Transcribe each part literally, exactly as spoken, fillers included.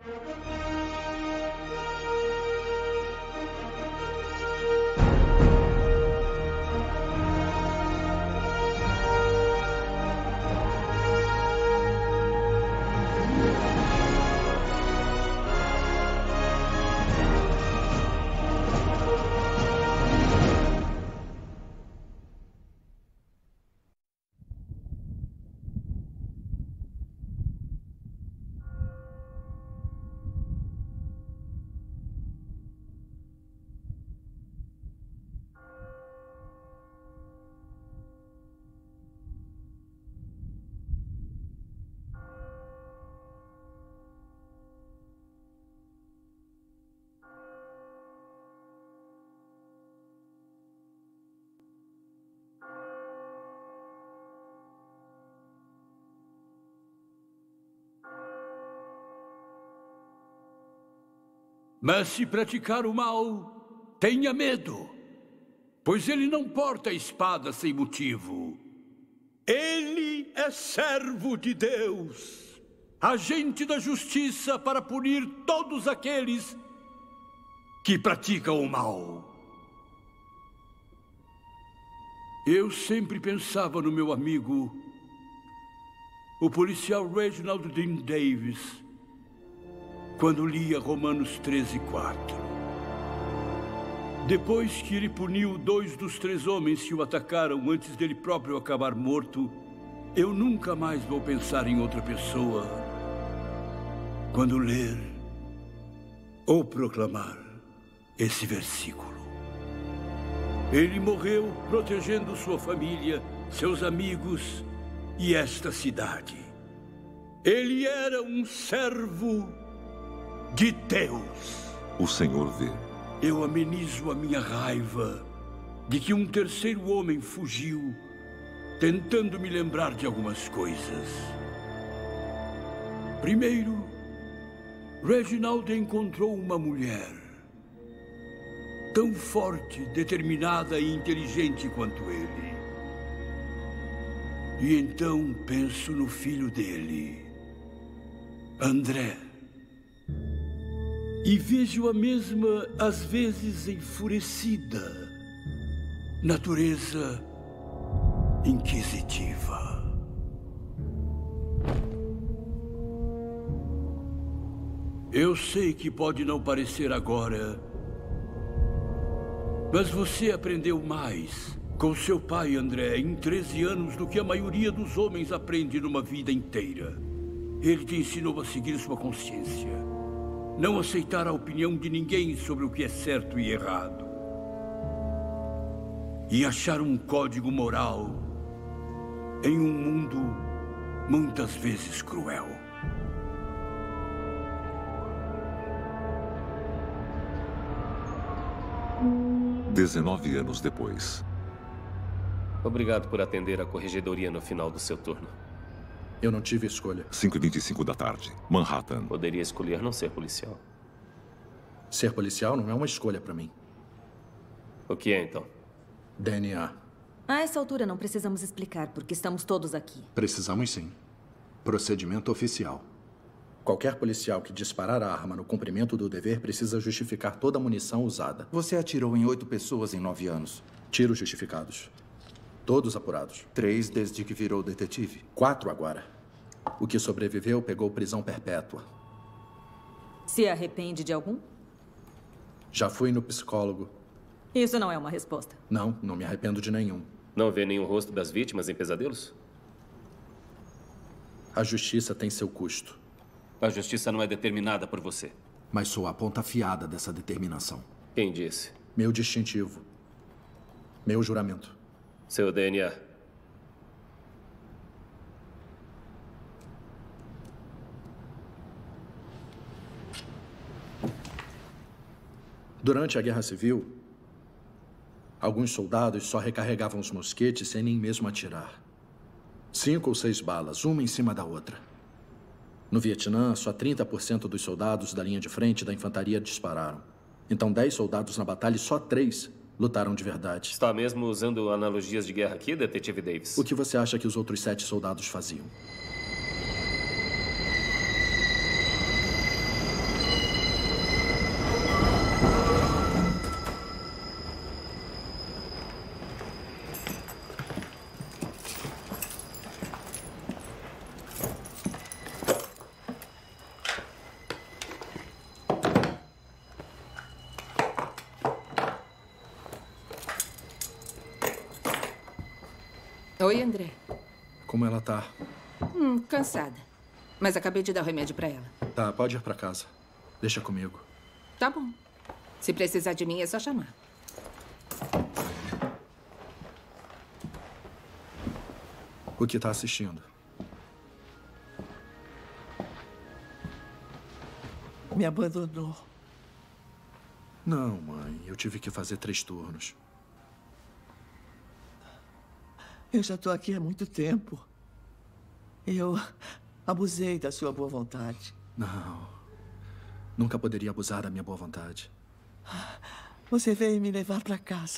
Mas se praticar o mal, tenha medo, pois ele não porta a espada sem motivo. Ele é servo de Deus, agente da justiça para punir todos aqueles que praticam o mal. Eu sempre pensava no meu amigo, o policial Reginald Dean Davis, quando lia Romanos treze, quatro. Depois que ele puniu dois dos três homens que o atacaram antes dele próprio acabar morto, eu nunca mais vou pensar em outra pessoa quando ler ou proclamar esse versículo. Ele morreu protegendo sua família, seus amigos e esta cidade. Ele era um servo de Deus. O Senhor vê. Eu amenizo a minha raiva de que um terceiro homem fugiu, tentando me lembrar de algumas coisas. Primeiro, Reginald encontrou uma mulher tão forte, determinada e inteligente quanto ele. E então penso no filho dele, André. E vejo a mesma, às vezes enfurecida, natureza inquisitiva. Eu sei que pode não parecer agora, mas você aprendeu mais com seu pai, André, em treze anos do que a maioria dos homens aprende numa vida inteira. Ele te ensinou a seguir sua consciência. Não aceitar a opinião de ninguém sobre o que é certo e errado. E achar um código moral em um mundo muitas vezes cruel. Dezenove anos depois. Obrigado por atender a corregedoria no final do seu turno. Eu não tive escolha. cinco e vinte e cinco da tarde, Manhattan. Poderia escolher não ser policial. Ser policial não é uma escolha para mim. O que é, então? D N A. A essa altura não precisamos explicar, porque estamos todos aqui. Precisamos sim. Procedimento oficial. Qualquer policial que disparar a arma no cumprimento do dever precisa justificar toda a munição usada. Você atirou em oito pessoas em nove anos. Tiros justificados. Todos apurados. Três desde que virou detetive. Quatro agora. O que sobreviveu pegou prisão perpétua. Se arrepende de algum? Já fui no psicólogo. Isso não é uma resposta. Não, não me arrependo de nenhum. Não vê nenhum rosto das vítimas em pesadelos? A justiça tem seu custo. A justiça não é determinada por você. Mas sou a ponta afiada dessa determinação. Quem disse? Meu distintivo. Meu juramento. Seu D N A. Durante a Guerra Civil, alguns soldados só recarregavam os mosquetes sem nem mesmo atirar. Cinco ou seis balas, uma em cima da outra. No Vietnã, só trinta por cento dos soldados da linha de frente da infantaria dispararam. Então, dez soldados na batalha e só três lutaram de verdade. Está mesmo usando analogias de guerra aqui, detetive Davis? O que você acha que os outros sete soldados faziam? Oi, André. Como ela tá? Hum, cansada. Mas acabei de dar o remédio pra ela. Tá, pode ir pra casa. Deixa comigo. Tá bom. Se precisar de mim, é só chamar. O que tá assistindo? Me abandonou. Não, mãe. Eu tive que fazer três turnos. Eu já estou aqui há muito tempo. Eu abusei da sua boa vontade. Não. Nunca poderia abusar da minha boa vontade. Você veio me levar para casa.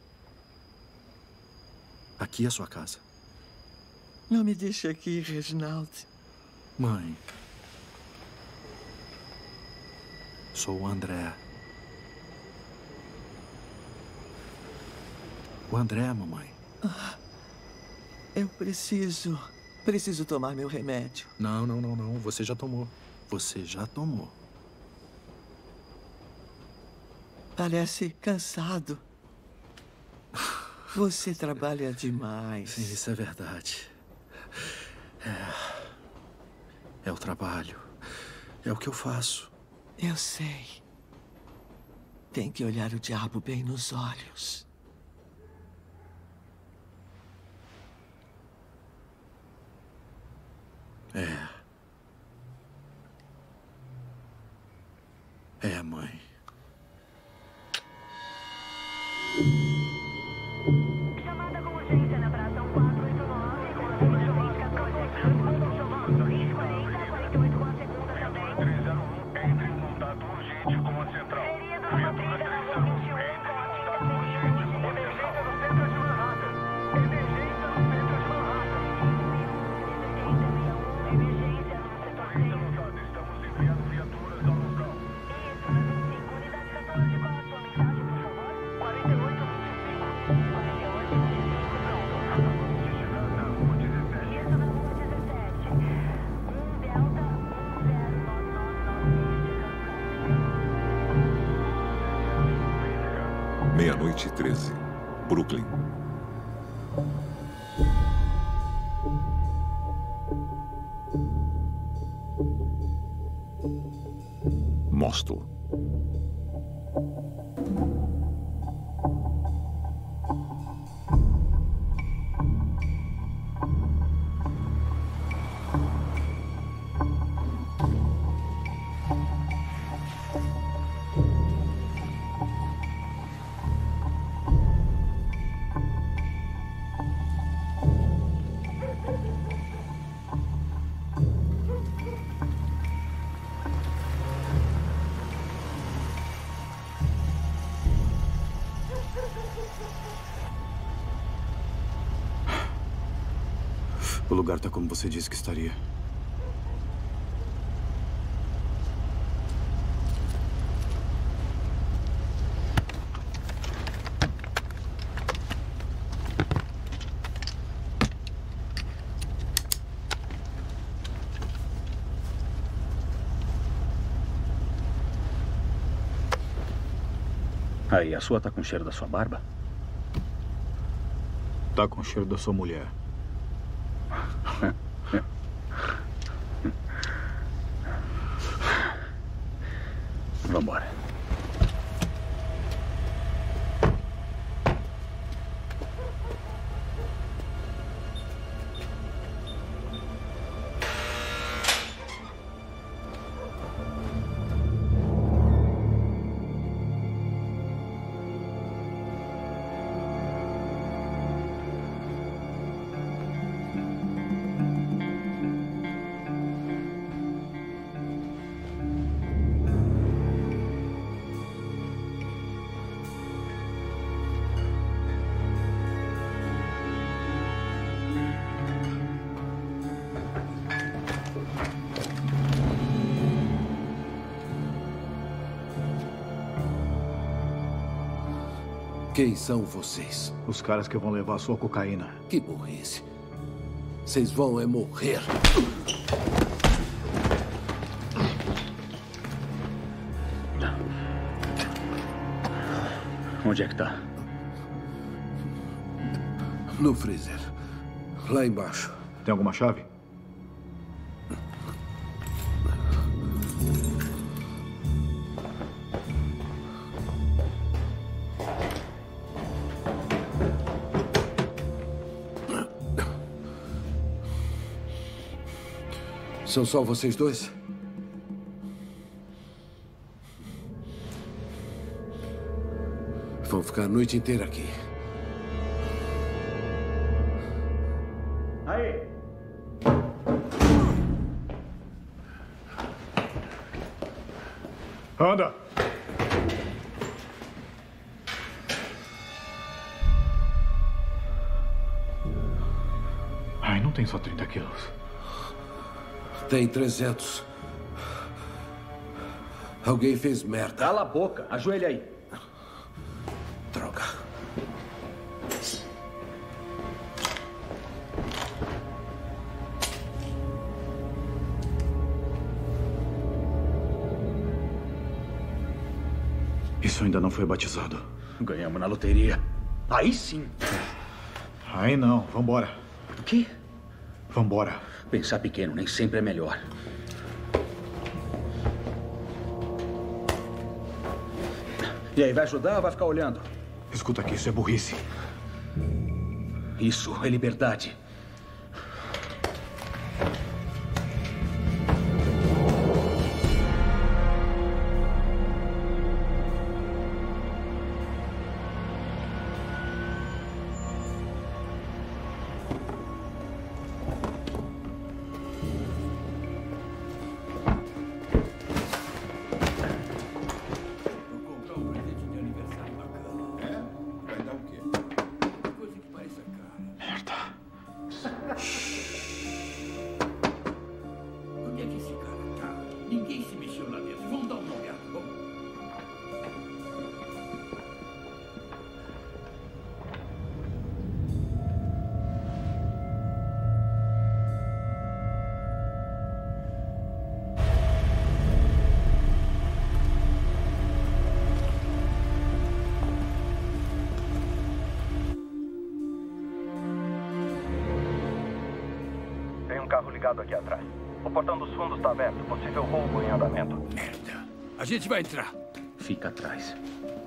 Aqui é a sua casa. Não me deixe aqui, Reginald. Mãe. Sou o André. O André, mamãe. Ah, eu preciso... Preciso tomar meu remédio. Não, não, não, não. Você já tomou. Você já tomou. Parece cansado. Você trabalha demais. Sim, isso é verdade. É... É o trabalho. É o que eu faço. Eu sei. Tem que olhar o diabo bem nos olhos. É. É, mãe. Chamada com urgência na Pração quatro oito nove, com as urgências catorze. Mudam chovendo. Risco quarenta, quarenta e oito com a segunda também. três zero um, entre em contato urgente com a central. Ferido numa briga na rua vinte e um, com a quinta urgente. Emergência no centro de Manhattan. Emergência no centro de Manhattan. Emergência no setor seis. Estamos enviando viaturas ao local. Isso, na vinte e cinco. Unidade catorze, qual a sua mensagem, por favor? quarenta e oito, vinte e cinco. quarenta e oito, vinte e cinco, pronto. Acabamos de chegar na rua dezessete. Isso, na rua dezessete. um Delta um zero nove nove nove, Meia-noite e treze. Brooklyn. Mosto. O lugar tá como você disse que estaria. Aí, a sua tá com cheiro da sua barba? Tá com cheiro da sua mulher. Vambora. Quem são vocês? Os caras que vão levar a sua cocaína. Que burrice. Vocês vão é morrer. Onde é que tá? No freezer. Lá embaixo. Tem alguma chave? São só vocês dois? Vão ficar a noite inteira aqui. Aí! Anda! Ai, não tem só trinta quilos. Tem trezentos. Alguém fez merda. Cala a boca. Ajoelha aí. Droga. Isso ainda não foi batizado. Ganhamos na loteria. Aí sim. Aí não. Vambora. O quê? Vambora. Pensar pequeno nem sempre é melhor. E aí, vai ajudar ou vai ficar olhando? Escuta aqui, isso é burrice. Isso é liberdade. Aqui atrás. O portão dos fundos está aberto. Possível roubo em andamento. Merda. A gente vai entrar. Fica atrás.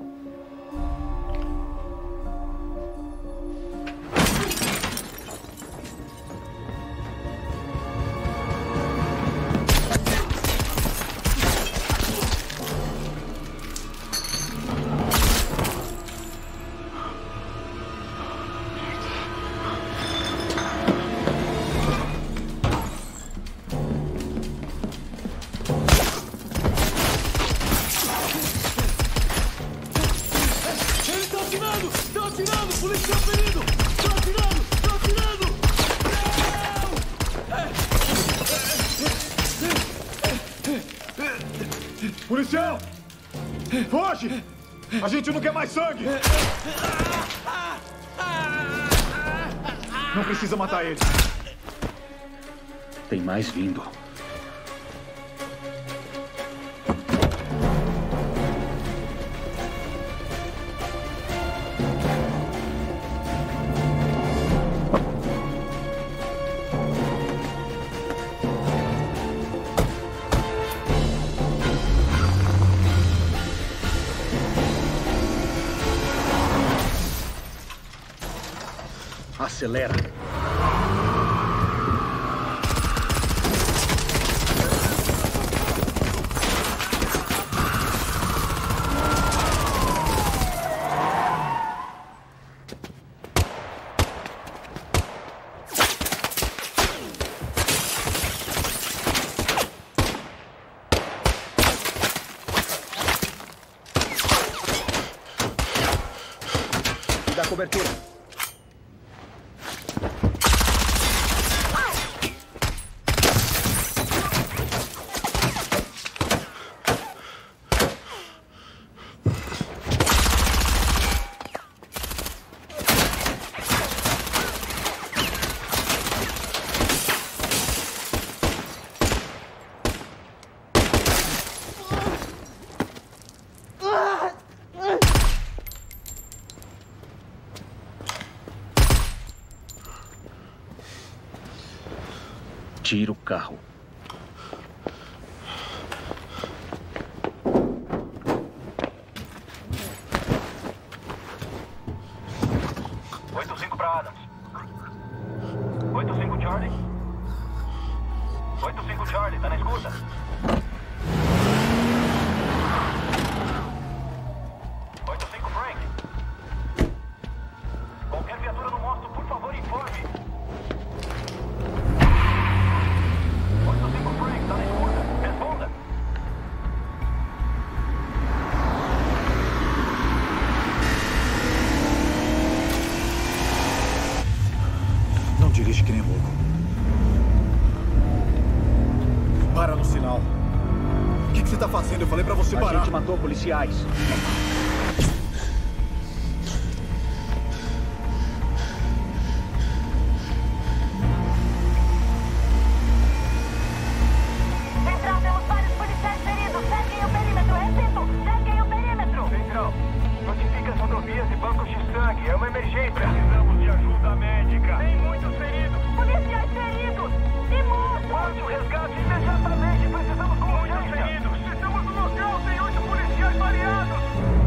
Policial! Foge! A gente não quer mais sangue! Não precisa matar ele. Tem mais vindo. Acelera. Me dá cobertura. Tira o carro. oito cinco para Adams. oito cinco Charlie. oito cinco Charlie, tá na escuta? oito cinco Frank. Qualquer viatura no mostro, por favor, informe. oito cinco Frank, tá na escuta? Responda. Não dirige que nem louco. Para no sinal. O que, que você tá fazendo? Eu falei pra você parar. A gente matou policiais. Central, temos vários policiais feridos. Seguem o perímetro. Repito, seguem o perímetro. Central, notifica as rodovias e bancos de sangue. É uma emergência. Precisamos de ajuda médica. Tem muitos feridos. Policiais feridos. E mortos. Mande o resgate imediatamente. Precisamos com urgência. Muitos feridos. Estamos no local. Tem oito policiais baleados.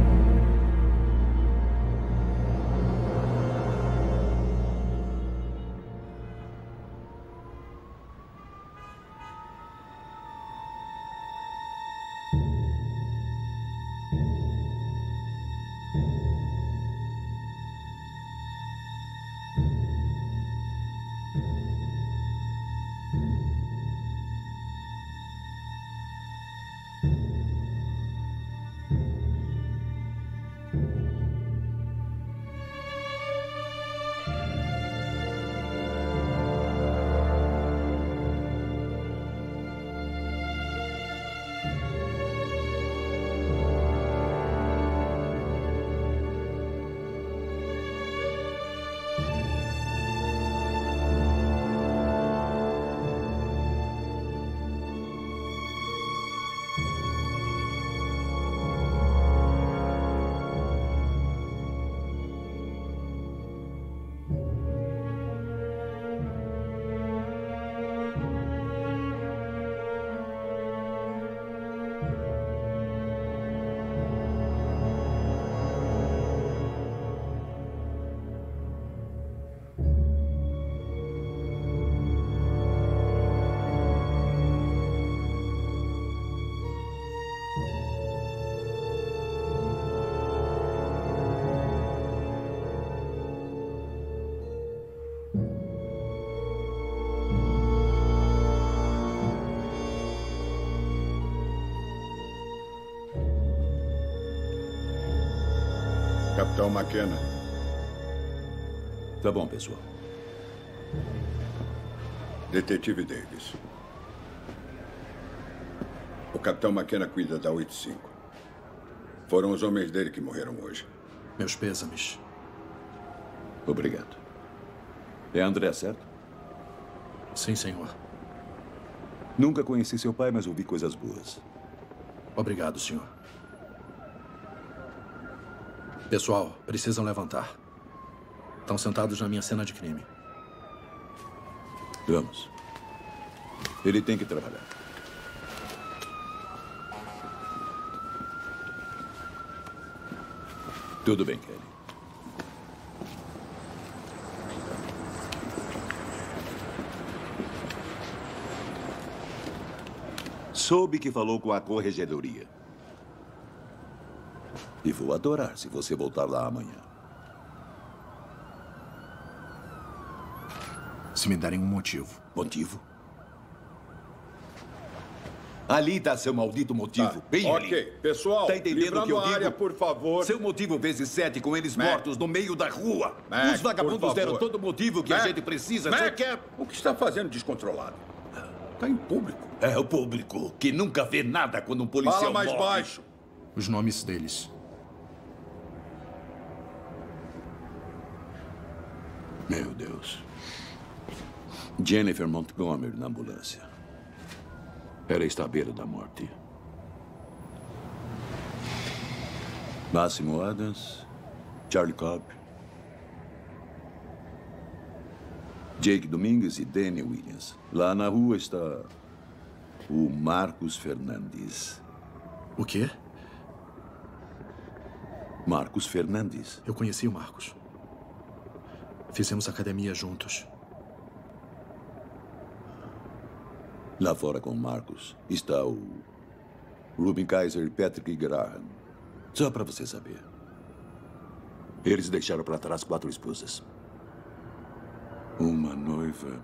Capitão McKenna. Tá bom, pessoal. Detetive Davis. O Capitão McKenna cuida da oito cinco. Foram os homens dele que morreram hoje. Meus pêsames. Obrigado. É André, certo? Sim, senhor. Nunca conheci seu pai, mas ouvi coisas boas. Obrigado, senhor. Pessoal, precisam levantar. Estão sentados na minha cena de crime. Vamos. Ele tem que trabalhar. Tudo bem, Kelly. Soube que falou com a corregedoria. E vou adorar se você voltar lá amanhã. Se me derem um motivo. Motivo? Ali está seu maldito motivo, Tá. bem ali. Ok, pessoal, Tá entendendo o livrando que eu a digo? área, por favor. Seu motivo vezes sete com eles Mac. mortos no meio da rua. Mac, Os vagabundos por favor. deram todo o motivo que Mac. a gente precisa. Mac, Você quer... o que está fazendo descontrolado? Está em público. É o público, que nunca vê nada quando um policial Fala mais morre. baixo. Os nomes deles. Meu Deus. Jennifer Montgomery na ambulância. Ela está à beira da morte. Máximo Adams, Charlie Cobb. Jake Domingues e Danny Williams. Lá na rua está o Marcos Fernandes. O quê? Marcos Fernandes. Eu conheci o Marcos. Fizemos academia juntos. Lá fora com o Marcos está o Ruben Kaiser e Patrick Graham. Só para você saber. Eles deixaram para trás quatro esposas. Uma noiva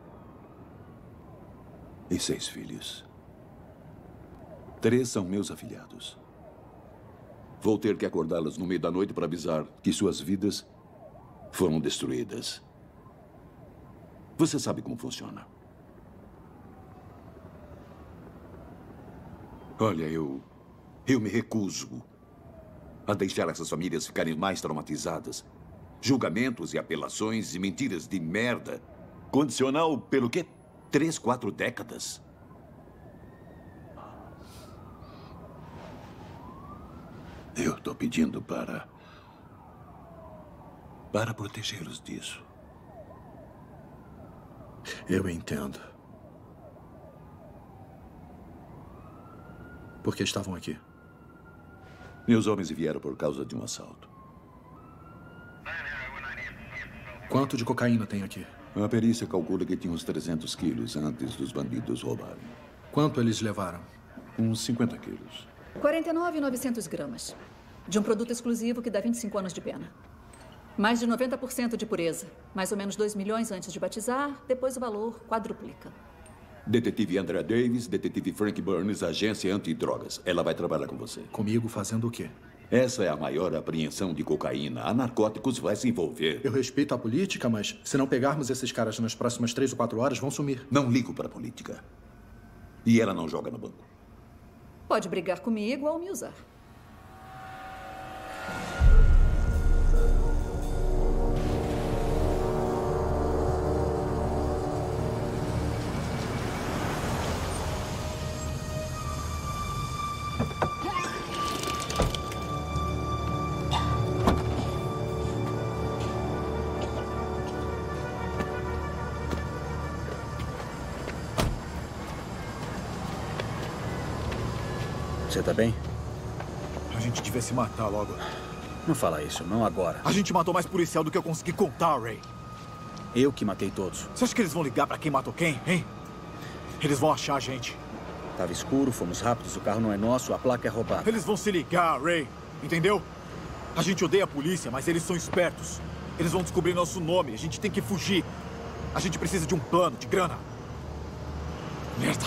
e seis filhos. Três são meus afilhados. Vou ter que acordá-las no meio da noite para avisar que suas vidas foram destruídas. Você sabe como funciona. Olha, eu... Eu me recuso a deixar essas famílias ficarem mais traumatizadas. Julgamentos e apelações e mentiras de merda. Condicional pelo quê? Três, quatro décadas. Eu estou pedindo para... para protegê-los disso. Eu entendo. Por que estavam aqui? Meus homens vieram por causa de um assalto. Quanto de cocaína tem aqui? A perícia calcula que tinha uns trezentos quilos antes dos bandidos roubarem. Quanto eles levaram? Uns cinquenta quilos. quarenta e nove mil e novecentos gramas. De um produto exclusivo que dá vinte e cinco anos de pena. Mais de noventa por cento de pureza. Mais ou menos dois milhões antes de batizar, depois o valor quadruplica. Detetive Andrea Davis, detetive Frank Burns, agência antidrogas. Ela vai trabalhar com você. Comigo fazendo o quê? Essa é a maior apreensão de cocaína. A narcóticos vai se envolver. Eu respeito a política, mas se não pegarmos esses caras nas próximas três ou quatro horas, vão sumir. Não ligo para a política. E ela não joga no banco. Pode brigar comigo ou me usar. Você tá bem? A gente devia se matar logo. Não fala isso, não agora. A gente matou mais policial do que eu consegui contar, Ray. Eu que matei todos. Você acha que eles vão ligar pra quem matou quem, hein? Eles vão achar a gente. Tava escuro, fomos rápidos, o carro não é nosso, a placa é roubada. Eles vão se ligar, Ray. Entendeu? A gente odeia a polícia, mas eles são espertos. Eles vão descobrir nosso nome, a gente tem que fugir. A gente precisa de um plano, de grana. Merda.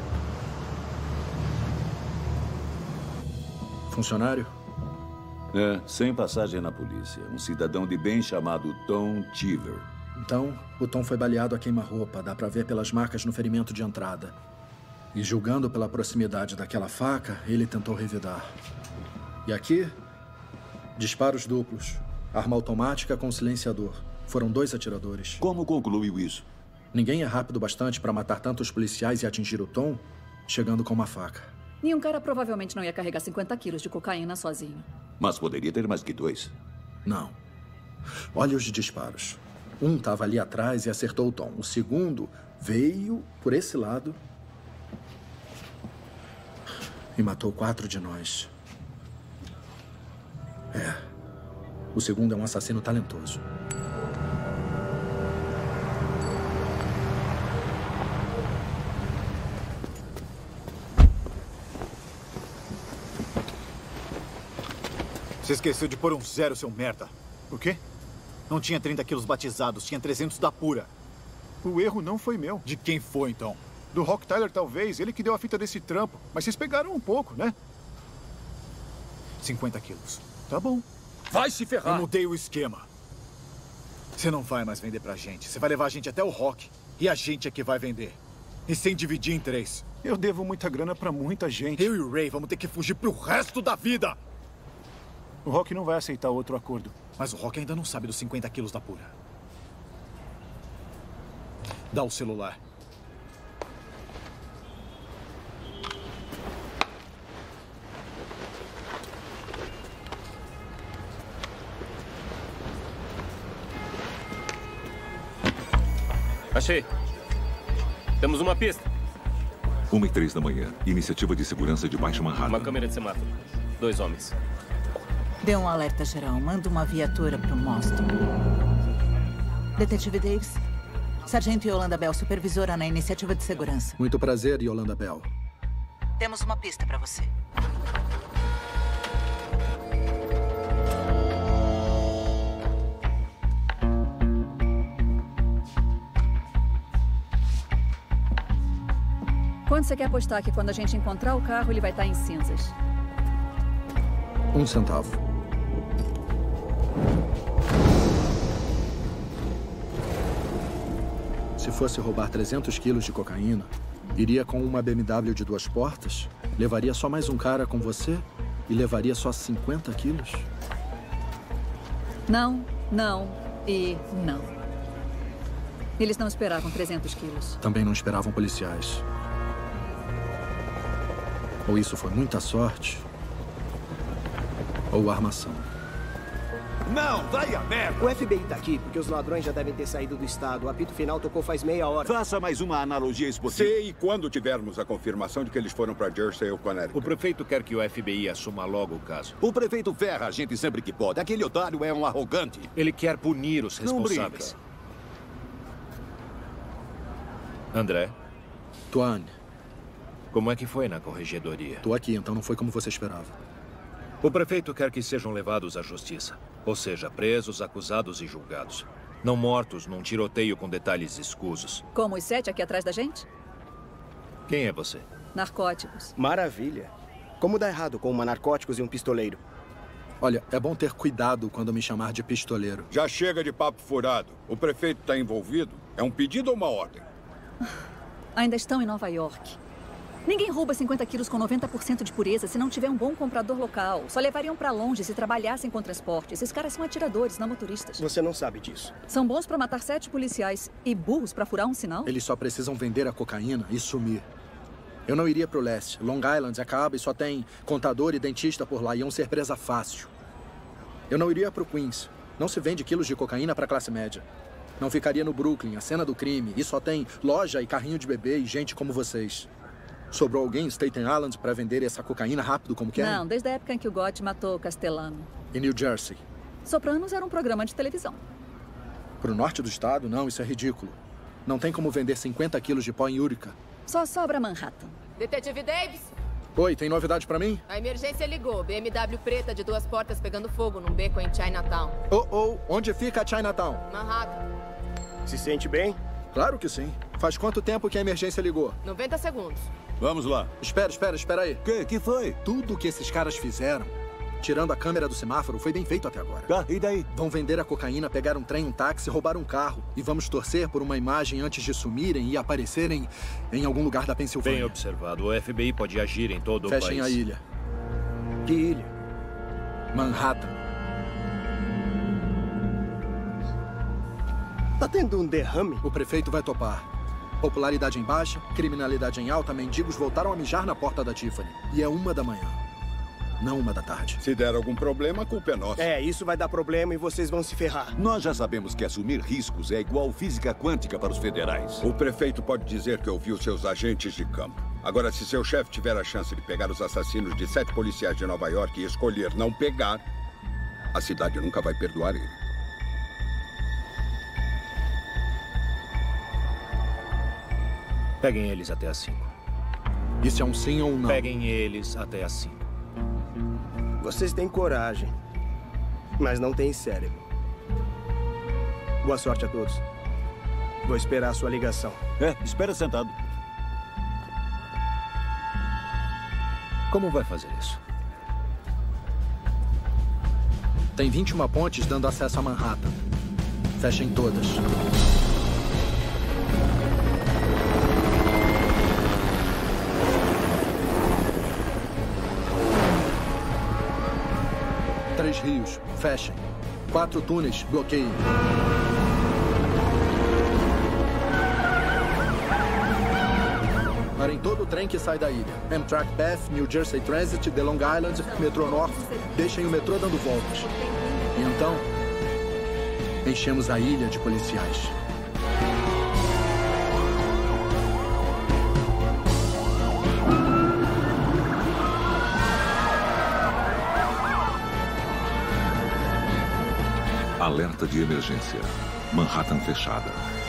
Funcionário? É, sem passagem na polícia. Um cidadão de bem chamado Tom Cheever. Então, o Tom foi baleado a queima-roupa. Dá pra ver pelas marcas no ferimento de entrada. E julgando pela proximidade daquela faca, ele tentou revidar. E aqui, disparos duplos. Arma automática com silenciador. Foram dois atiradores. Como concluiu isso? Ninguém é rápido bastante para matar tantos policiais e atingir o Tom, chegando com uma faca. E um cara provavelmente não ia carregar cinquenta quilos de cocaína sozinho. Mas poderia ter mais que dois. Não. Olha os disparos. Um estava ali atrás e acertou o Tom. O segundo veio por esse lado e matou quatro de nós. É. O segundo é um assassino talentoso. Você esqueceu de pôr um zero, seu merda. O quê? Não tinha trinta quilos batizados, tinha trezentos da pura. O erro não foi meu. De quem foi, então? Do Rock Tyler, talvez. Ele que deu a fita desse trampo. Mas vocês pegaram um pouco, né? cinquenta quilos. Tá bom. Vai se ferrar! Eu mudei o esquema. Você não vai mais vender pra gente. Você vai levar a gente até o Rock. E a gente é que vai vender. E sem dividir em três. Eu devo muita grana pra muita gente. Eu e o Ray vamos ter que fugir pro resto da vida! O Rock não vai aceitar outro acordo. Mas o Rock ainda não sabe dos cinquenta quilos da pura. Dá o celular. Achei. Temos uma pista. Uma e três da manhã. Iniciativa de segurança de Baixo Manhattan. Uma câmera de semáforo. Dois homens. Dê um alerta geral. Manda uma viatura pro Moston. Detetive Davis. Sargento Yolanda Bell, supervisora na iniciativa de segurança. Muito prazer, Yolanda Bell. Temos uma pista para você. Quanto você quer apostar que quando a gente encontrar o carro, ele vai estar em cinzas? Um centavo. Se fosse roubar trezentos quilos de cocaína, iria com uma B M W de duas portas, levaria só mais um cara com você e levaria só cinquenta quilos? Não, não e não. Eles não esperavam trezentos quilos. Também não esperavam policiais. Ou isso foi muita sorte, ou armação. Não, vai a merda! O F B I tá aqui porque os ladrões já devem ter saído do estado. O apito final tocou faz meia hora. Faça mais uma analogia esportiva. Se e quando tivermos a confirmação de que eles foram para Jersey ou Connecticut. O prefeito quer que o F B I assuma logo o caso. O prefeito ferra a gente sempre que pode. Aquele otário é um arrogante. Ele quer punir os responsáveis. André? Tuane. Como é que foi na corregedoria? Tô aqui, então não foi como você esperava. O prefeito quer que sejam levados à justiça. Ou seja, presos, acusados e julgados. Não mortos num tiroteio com detalhes escusos. Como os sete aqui atrás da gente? Quem é você? Narcóticos. Maravilha. Como dá errado com uma narcóticos e um pistoleiro? Olha, é bom ter cuidado quando me chamar de pistoleiro. Já chega de papo furado. O prefeito está envolvido? É um pedido ou uma ordem? Ainda estão em Nova York. Ninguém rouba cinquenta quilos com noventa por cento de pureza se não tiver um bom comprador local. Só levariam pra longe se trabalhassem com transporte. Esses caras são atiradores, não motoristas. Você não sabe disso. São bons pra matar sete policiais e burros pra furar um sinal? Eles só precisam vender a cocaína e sumir. Eu não iria pro leste. Long Island acaba e só tem contador e dentista por lá. Iam ser presa fácil. Eu não iria pro Queens. Não se vende quilos de cocaína pra classe média. Não ficaria no Brooklyn, a cena do crime. E só tem loja e carrinho de bebê e gente como vocês. Sobrou alguém em Staten Island para vender essa cocaína rápido como querem? Não, desde a época em que o Gotti matou o Castellano. Em New Jersey? Sopranos era um programa de televisão. Pro norte do estado? Não, isso é ridículo. Não tem como vender cinquenta quilos de pó em Utica. Só sobra Manhattan. Detetive Davis? Oi, tem novidade para mim? A emergência ligou. B M W preta de duas portas pegando fogo num beco em Chinatown. Oh, oh, onde fica Chinatown? Manhattan. Se sente bem? Claro que sim. Faz quanto tempo que a emergência ligou? noventa segundos. Vamos lá. Espera, espera, espera aí. Que? Que foi? Tudo que esses caras fizeram, tirando a câmera do semáforo, foi bem feito até agora. Tá, e daí? Vão vender a cocaína, pegar um trem, um táxi, roubar um carro. E vamos torcer por uma imagem antes de sumirem e aparecerem em algum lugar da Pensilvânia. Bem observado. O F B I pode agir em todo Fechem o país. Fechem a ilha. Que ilha? Manhattan. Tá tendo um derrame? O prefeito vai topar. Popularidade em baixa, criminalidade em alta, mendigos voltaram a mijar na porta da Tiffany. E é uma da manhã, não uma da tarde. Se der algum problema, a culpa é nossa. É, isso vai dar problema e vocês vão se ferrar. Nós já sabemos que assumir riscos é igual física quântica para os federais. O prefeito pode dizer que ouviu seus agentes de campo. Agora, se seu chefe tiver a chance de pegar os assassinos de sete policiais de Nova York e escolher não pegar, a cidade nunca vai perdoar ele. Peguem eles até as cinco. Isso é um sim ou um não? Peguem eles até as cinco. Vocês têm coragem, mas não têm cérebro. Boa sorte a todos. Vou esperar a sua ligação. É, espera sentado. Como vai fazer isso? Tem vinte e uma pontes dando acesso a Manhattan. Fechem todas. Três rios, fechem. Quatro túneis, bloqueiem. Parem todo o trem que sai da ilha. Amtrak Path, New Jersey Transit, The Long Island, Metrô North. Deixem o metrô dando voltas. E então, enchemos a ilha de policiais. Alerta de emergência. Manhattan fechada.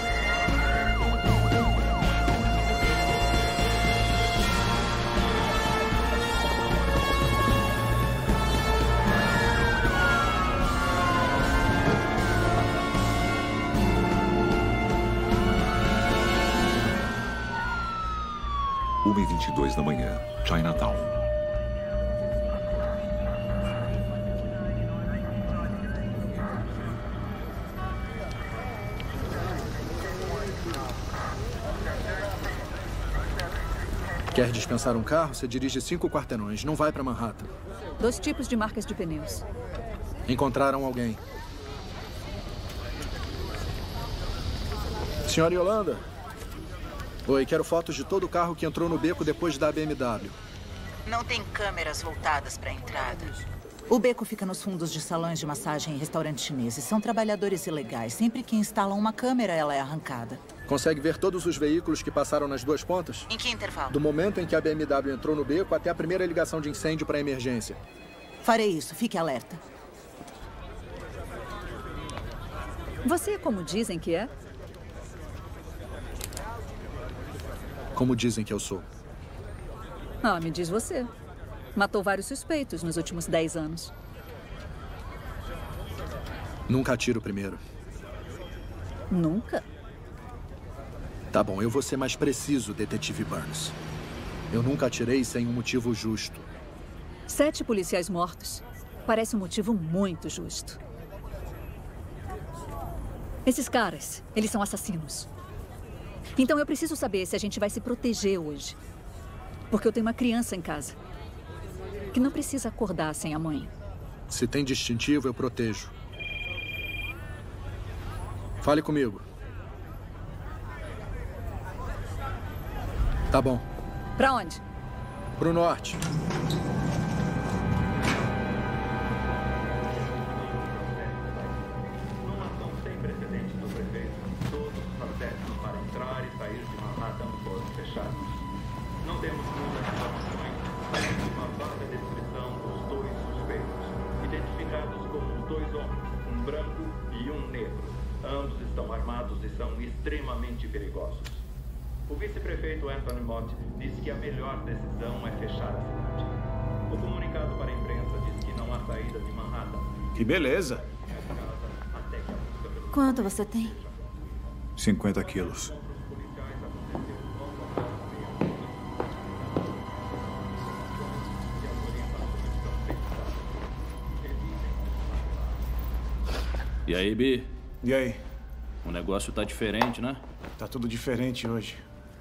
uma e vinte e dois da manhã, Chinatown. Quer dispensar um carro? Você dirige cinco quarteirões. Não vai para Manhattan. Dois tipos de marcas de pneus. Encontraram alguém. Senhora Yolanda. Oi, quero fotos de todo o carro que entrou no beco depois da B M W. Não tem câmeras voltadas para a entrada. O beco fica nos fundos de salões de massagem e restaurantes chineses. São trabalhadores ilegais. Sempre que instalam uma câmera, ela é arrancada. Consegue ver todos os veículos que passaram nas duas pontas? Em que intervalo? Do momento em que a B M W entrou no beco até a primeira ligação de incêndio para a emergência. Farei isso. Fique alerta. Você é como dizem que é? Como dizem que eu sou. Ah, me diz você. Matou vários suspeitos nos últimos dez anos. Nunca atiro primeiro. Nunca? Tá bom, eu vou ser mais preciso, detetive Burns. Eu nunca atirei sem um motivo justo. Sete policiais mortos. Parece um motivo muito justo. Esses caras, eles são assassinos. Então eu preciso saber se a gente vai se proteger hoje. Porque eu tenho uma criança em casa que não precisa acordar sem a mãe. Se tem distintivo, eu protejo. Fale comigo. Tá bom. Pra onde? Pro norte. Numa ação sem precedentes do prefeito, todos os acessos para entrar e sair de Manhattan foram fechados. Não temos muitas informações, mas uma vaga descrição dos dois suspeitos, identificados como dois homens, um branco e um negro. Ambos estão armados e são extremamente perigosos. O vice-prefeito Anthony Mott disse que a melhor decisão é fechar a cidade. O comunicado para a imprensa diz que não há saída de Manhattan. Que beleza! Quanto você tem? cinquenta quilos. E aí, Bi? E aí? O negócio tá diferente, né? Tá tudo diferente hoje.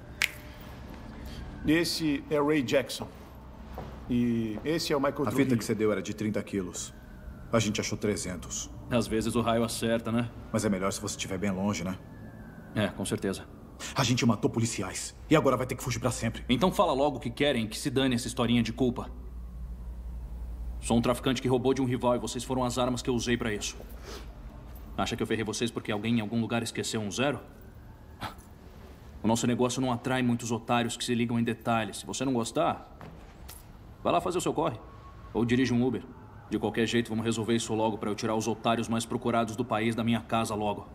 Esse é o Ray Jackson. E esse é o Michael A Trujillo. fita que você deu era de trinta quilos. A gente achou trezentos. Às vezes o raio acerta, né? Mas é melhor se você estiver bem longe, né? É, com certeza. A gente matou policiais. E agora vai ter que fugir pra sempre. Então fala logo o que querem, que se dane essa historinha de culpa. Sou um traficante que roubou de um rival e vocês foram as armas que eu usei pra isso. Acha que eu ferrei vocês porque alguém em algum lugar esqueceu um zero? O nosso negócio não atrai muitos otários que se ligam em detalhes. Se você não gostar, vai lá fazer o seu corre. Ou dirige um Uber. De qualquer jeito, vamos resolver isso logo pra eu tirar os otários mais procurados do país da minha casa logo.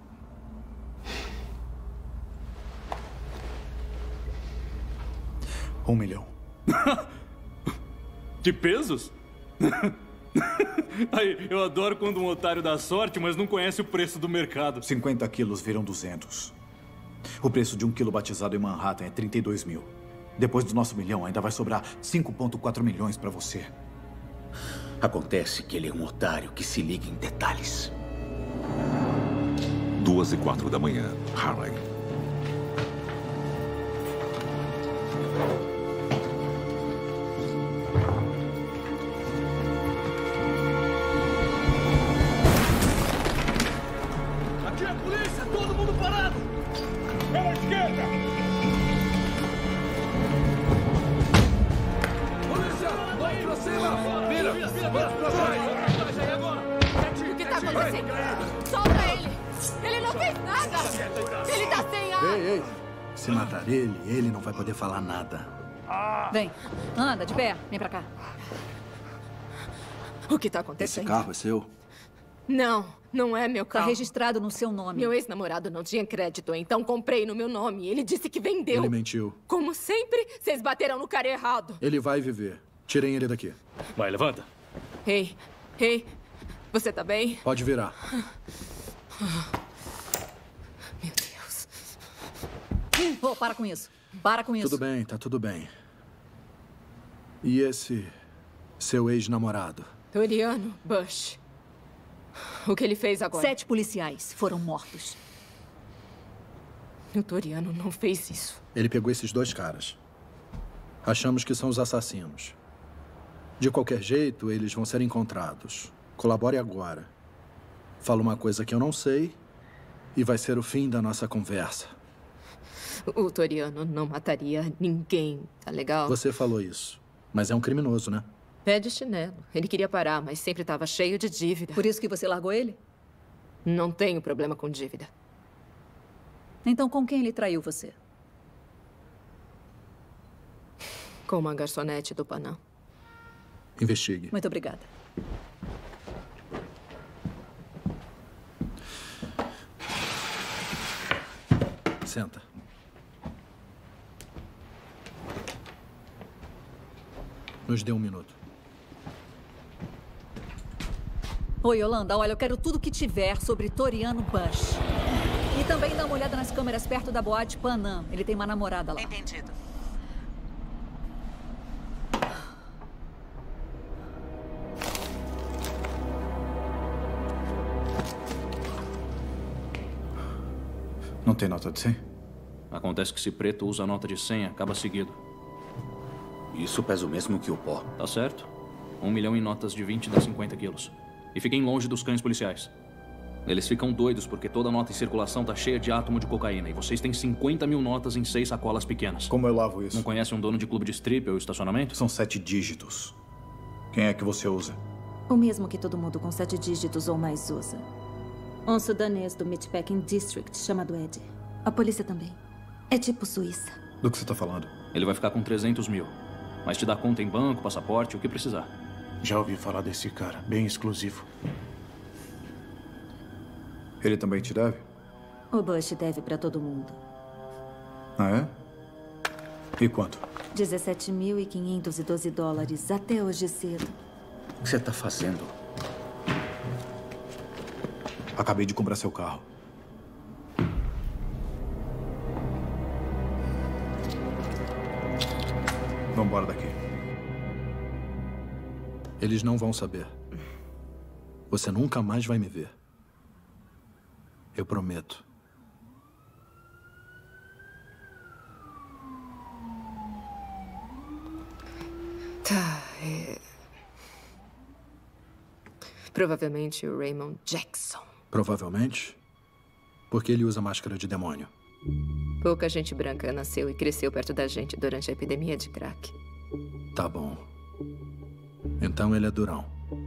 Um milhão. De pesos? Aí, eu adoro quando um otário dá sorte, mas não conhece o preço do mercado. cinquenta quilos viram duzentos. O preço de um quilo batizado em Manhattan é trinta e dois mil. Depois do nosso milhão, ainda vai sobrar cinco vírgula quatro milhões pra você. Acontece que ele é um otário que se liga em detalhes. Duas e quatro da manhã, Harlem. Aqui é a polícia! Todo mundo parado! Pela esquerda! Polícia! Vamos pra cima! Vira! Vamos pra trás! O que tá acontecendo? Solta ele! Ele não fez nada! Ele tá sem ar! Ei, ei. Se matar ele, ele não vai poder falar nada. Vem, anda de pé, vem pra cá. O que tá acontecendo? Esse carro é seu? Não, não é meu carro. Tá registrado no seu nome. Meu ex-namorado não tinha crédito, então comprei no meu nome. Ele disse que vendeu. Ele mentiu. Como sempre, vocês bateram no cara errado. Ele vai viver. Tirem ele daqui. Vai, levanta. Ei, ei, você tá bem? Pode virar. Meu Deus. Oh, para com isso. Para com isso. Tudo bem, tá tudo bem. E esse seu ex-namorado? Toriano Bush. O que ele fez agora? Sete policiais foram mortos. O Toriano não fez isso. Ele pegou esses dois caras. Achamos que são os assassinos. De qualquer jeito, eles vão ser encontrados. Colabore agora. Fala uma coisa que eu não sei e vai ser o fim da nossa conversa. O Toriano não mataria ninguém, tá legal? Você falou isso, mas é um criminoso, né? Pé de chinelo. Ele queria parar, mas sempre estava cheio de dívida. Por isso que você largou ele? Não tenho problema com dívida. Então, com quem ele traiu você? Com uma garçonete do Panam. Investigue. Muito obrigada. Senta. Nos dê um minuto. Oi, Yolanda. Olha, eu quero tudo que tiver sobre Toriano Bush. E também dá uma olhada nas câmeras perto da boate Panam. Ele tem uma namorada lá. Entendido. Não tem nota de cem? Acontece que se preto usa nota de cem, acaba seguido. Isso pesa o mesmo que o pó. Tá certo. Um milhão em notas de vinte dá cinquenta quilos. E fiquem longe dos cães policiais. Eles ficam doidos porque toda nota em circulação tá cheia de átomo de cocaína. E vocês têm cinquenta mil notas em seis sacolas pequenas. Como eu lavo isso? Não conhece um dono de clube de strip ou estacionamento? São sete dígitos. Quem é que você usa? O mesmo que todo mundo com sete dígitos ou mais usa. Um sudanês do Meatpacking District chamado Ed. A polícia também. É tipo Suíça. Do que você tá falando? Ele vai ficar com trezentos mil. Mas te dá conta em banco, passaporte, o que precisar. Já ouvi falar desse cara. Bem exclusivo. Ele também te deve? O Bush deve pra todo mundo. Ah, é? E quanto? dezessete mil quinhentos e doze dólares até hoje cedo. O que você tá fazendo? Acabei de comprar seu carro. Vamos embora daqui. Eles não vão saber. Você nunca mais vai me ver. Eu prometo. Tá, é... Provavelmente o Raymond Jackson. Provavelmente? Porque ele usa máscara de demônio. Pouca gente branca nasceu e cresceu perto da gente durante a epidemia de crack. Tá bom. Então ele é durão.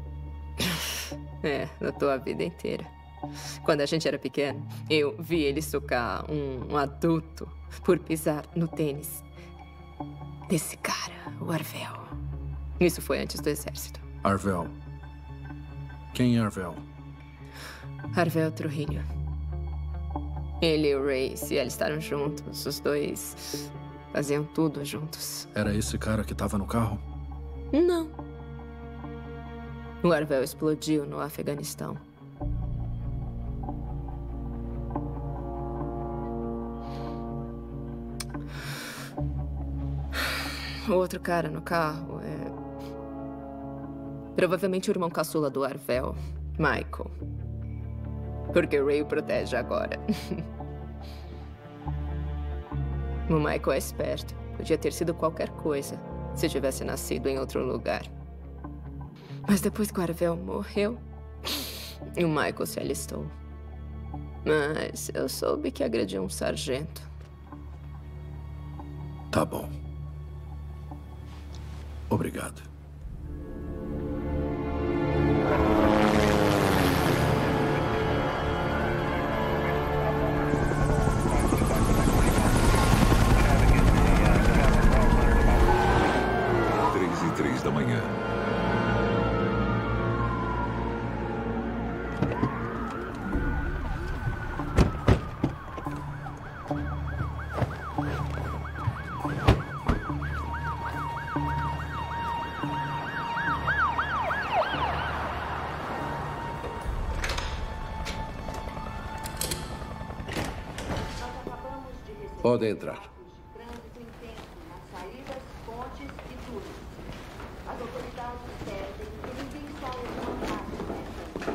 É, lutou a vida inteira. Quando a gente era pequeno, eu vi ele socar um, um adulto por pisar no tênis desse cara, o Arvel. Isso foi antes do exército. Arvel. Quem é Arvel? Arvel Trujillo. Ele e o Ray se alistaram juntos. Os dois faziam tudo juntos. Era esse cara que estava no carro? Não. O Arvel explodiu no Afeganistão. O outro cara no carro é... provavelmente o irmão caçula do Arvel, Michael. Porque o Ray o protege agora. O Michael é esperto. Podia ter sido qualquer coisa se tivesse nascido em outro lugar. Mas depois que o Arvel morreu, o Michael se alistou. Mas eu soube que agrediu um sargento. Tá bom. Obrigado. Três e três da manhã. Podem entrar. Trânsito intenso nas saídas, pontes e túneis. As autoridades pedem que ninguém saia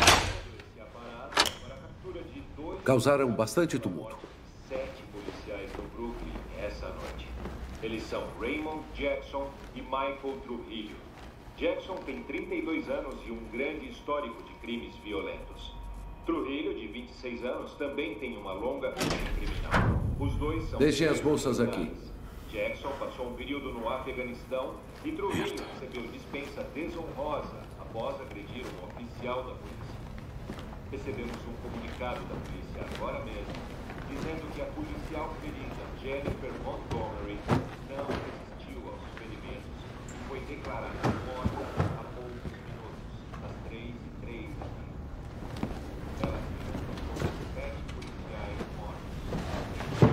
de uma Causaram bastante tumulto. Sete policiais no Brooklyn essa noite. Eles são Raymond Jackson e Michael Trujillo. Jackson tem trinta e dois anos e um grande histórico de crimes violentos. Trujillo, de vinte e seis anos, também tem uma longa carreira criminal. Os dois são... Deixem as bolsas aqui. Jackson passou um período no Afeganistão e Trujillo recebeu dispensa desonrosa após agredir um oficial da polícia. Recebemos um comunicado da polícia agora mesmo, dizendo que a policial ferida Jennifer Montgomery não resistiu aos ferimentos e foi declarada morta há poucos minutos, às três e três da manhã. Ela tem sete policiais mortos.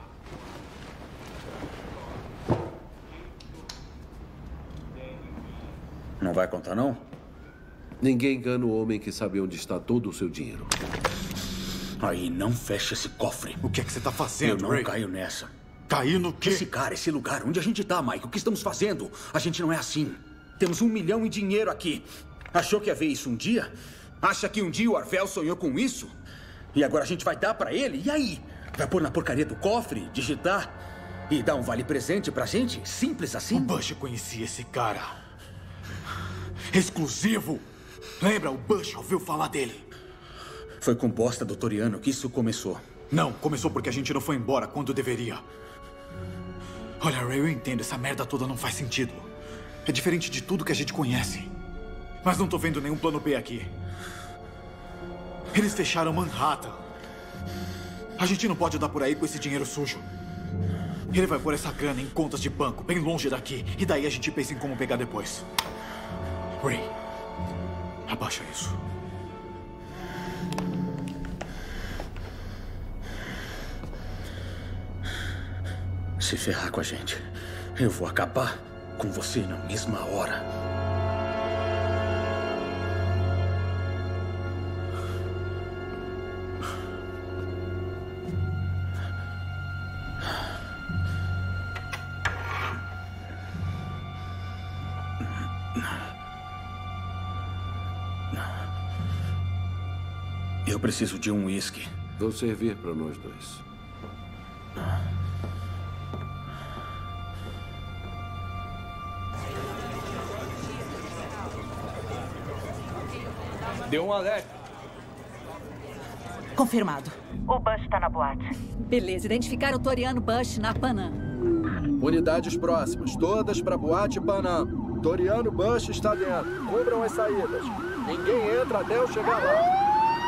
Não vai contar, não? Ninguém engana o homem que sabe onde está todo o seu dinheiro. Aí não fecha esse cofre. O que é que você está fazendo, Eu não Ray? caio nessa. Cair no quê? Esse cara, esse lugar, onde a gente tá, Mike? O que estamos fazendo? A gente não é assim. Temos um milhão em dinheiro aqui. Achou que ia ver isso um dia? Acha que um dia o Arvel sonhou com isso? E agora a gente vai dar pra ele? E aí? Vai pôr na porcaria do cofre, digitar e dar um vale-presente pra gente? Simples assim? O Bush conhecia esse cara. Exclusivo. Lembra? O Bush ouviu falar dele. Foi com bosta do Toriano que isso começou. Não, começou porque a gente não foi embora quando deveria. Olha, Ray, eu entendo. Essa merda toda não faz sentido. É diferente de tudo que a gente conhece. Mas não tô vendo nenhum plano B aqui. Eles fecharam Manhattan. A gente não pode andar por aí com esse dinheiro sujo. Ele vai pôr essa grana em contas de banco, bem longe daqui. E daí a gente pensa em como pegar depois. Ray, abaixa isso. Se ferrar com a gente, eu vou acabar com você na mesma hora. Eu preciso de um uísque. Vou servir para nós dois. Deu um alerta. Confirmado. O Bush está na boate. Beleza, identificaram o Toriano Bush na Panam. Unidades próximas, todas para boate Panam. Toriano Bush está dentro. Cubram as saídas. Ninguém entra até eu chegar lá.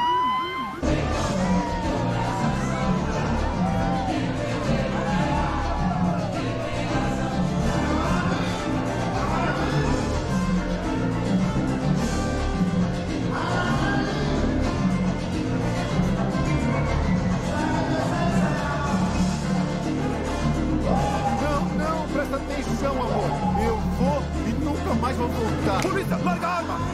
mais vão voltar. Polícia, larga a arma!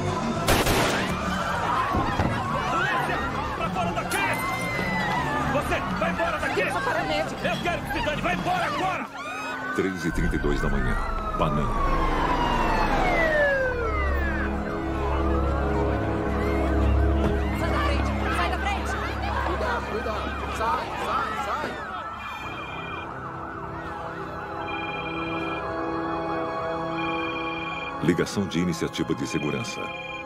Polícia! Pra fora daqui! Você, vai embora daqui! Eu sou paramédico. Eu quero que se dane, vai embora agora! três e trinta e dois da manhã, Panam. Sai da frente! Sai da frente! Cuidado, cuidado! Sai, sai, sai! Ligação de iniciativa de segurança.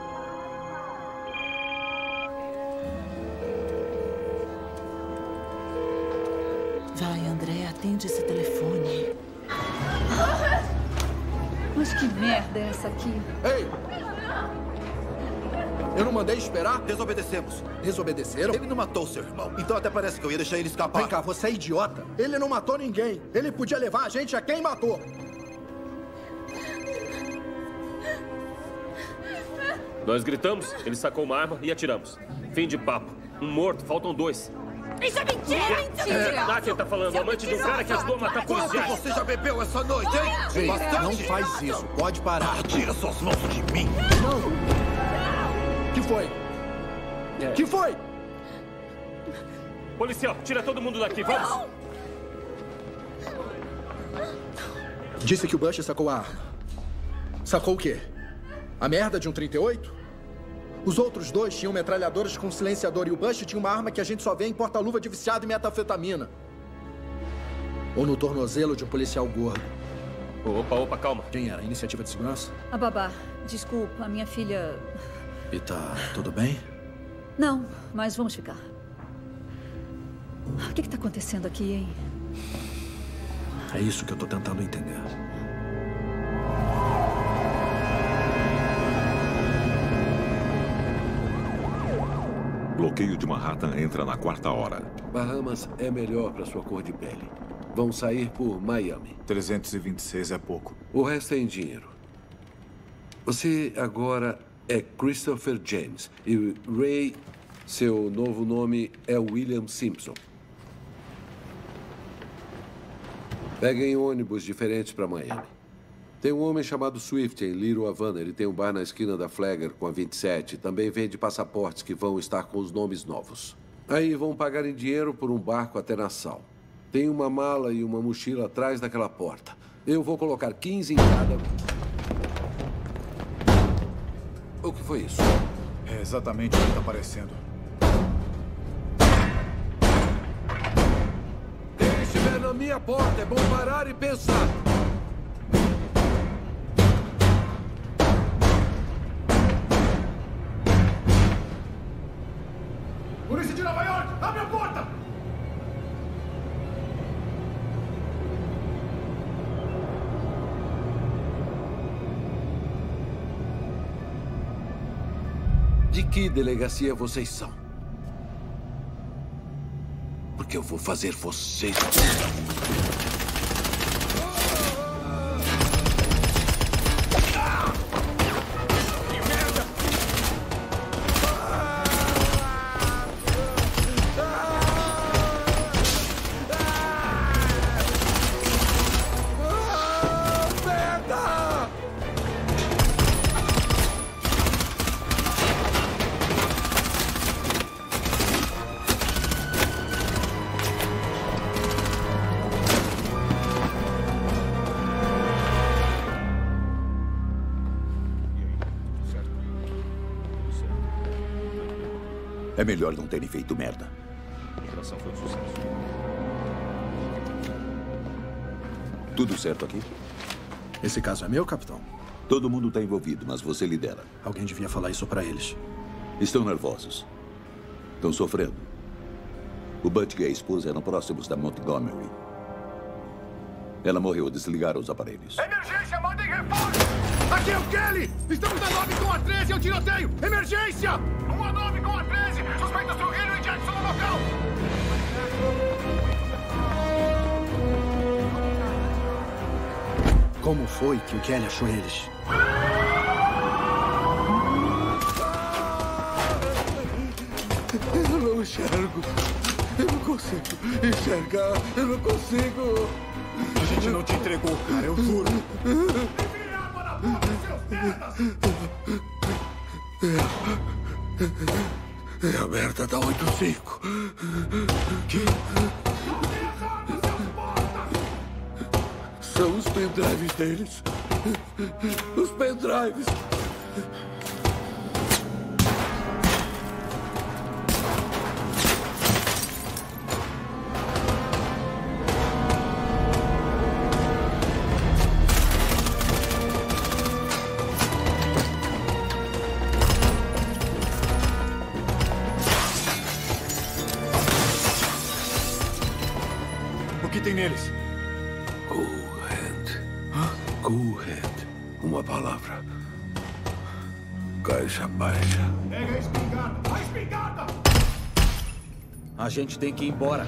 Vai, André, atende esse telefone. Mas que merda é essa aqui? Ei! Eu não mandei esperar? Desobedecemos. Desobedeceram? Ele não matou seu irmão, então até parece que eu ia deixar ele escapar. Vem cá, você é idiota. Ele não matou ninguém. Ele podia levar a gente a quem matou. Nós gritamos, ele sacou uma arma e atiramos. Fim de papo. Um morto, faltam dois. Isso é mentira! Mentira! Ah, quem tá falando? Amante de um cara que ajudou a matar policiais. Quanto você já bebeu essa noite, hein? Ei, Bastante? não faz isso. Pode parar. Ah, tira suas mãos de mim. Que foi? É. Que foi? Policial, tira todo mundo daqui, vamos! Disse que o Bush sacou a arma. Sacou o quê? A merda de um trinta e oito? Os outros dois tinham metralhadoras com silenciador e o Bush tinha uma arma que a gente só vê em porta-luva de viciado em metanfetamina. Ou no tornozelo de um policial gordo. Opa, opa, calma. Quem era? Iniciativa de segurança? A babá. Desculpa, a minha filha... E tá tudo bem? Não, mas vamos ficar. O que está acontecendo aqui, hein? É isso que eu tô tentando entender. Bloqueio de Manhattan entra na quarta hora. Bahamas é melhor para sua cor de pele. Vão sair por Miami. trezentos e vinte e seis é pouco. O resto é em dinheiro. Você agora é Christopher James. E Ray, seu novo nome é William Simpson. Peguem ônibus diferentes para Miami. Tem um homem chamado Swift em Little Havana. Ele tem um bar na esquina da Flagler com a vinte e sete. Também vende passaportes que vão estar com os nomes novos. Aí vão pagar em dinheiro por um barco até Nassau. Tem uma mala e uma mochila atrás daquela porta. Eu vou colocar quinze em cada... O que foi isso? É exatamente o que está aparecendo. Quem estiver na minha porta é bom parar e pensar. Polícia de Nova York, abre a porta! De que delegacia vocês são? Porque eu vou fazer vocês... É melhor não terem feito merda. A operação foi um sucesso. Tudo certo aqui? Esse caso é meu, capitão? Todo mundo está envolvido, mas você lidera. Alguém devia falar isso para eles. Estão nervosos. Estão sofrendo. O Butch e a esposa eram próximos da Montgomery. Ela morreu. Desligaram os aparelhos. Emergência, mandem reforço! Aqui é o Kelly! Estamos na nove com a treze, é o tiroteio! Emergência! Uma nove com a treze! Suspeitos Trujillo e Jackson no local! Como foi que o Kelly achou eles? Eu não enxergo. Eu não consigo enxergar. Eu não consigo. A gente não te entregou, cara, eu juro. Enfia água na boca, seus merdas! É a merda da oito cinco. Que? São os pendrives deles. Os pendrives. O que tem neles? Cool Hand. Cool Hand. Uma palavra. Caixa baixa. Pega a espingarda! A espingarda! A gente tem que ir embora.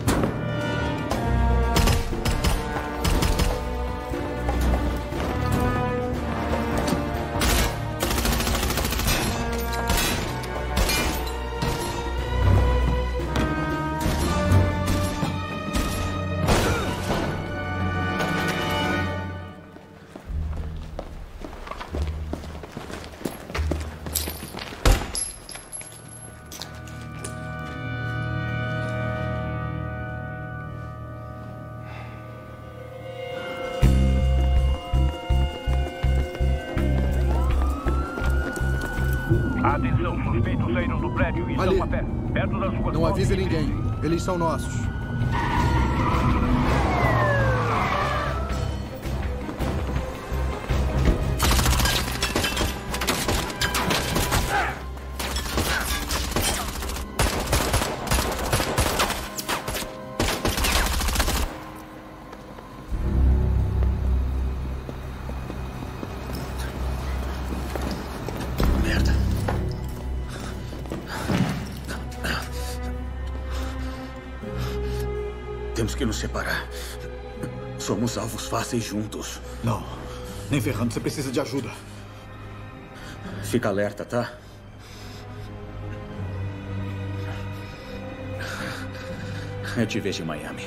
Atenção, suspeitos saíram do prédio e estão Ali. a pé, perto das ruas. Não avise ninguém. Eles são nossos. Temos que nos separar. Somos alvos fáceis juntos. Não. Nem ferrando. Você precisa de ajuda. Fica alerta, tá? Eu te vejo em Miami.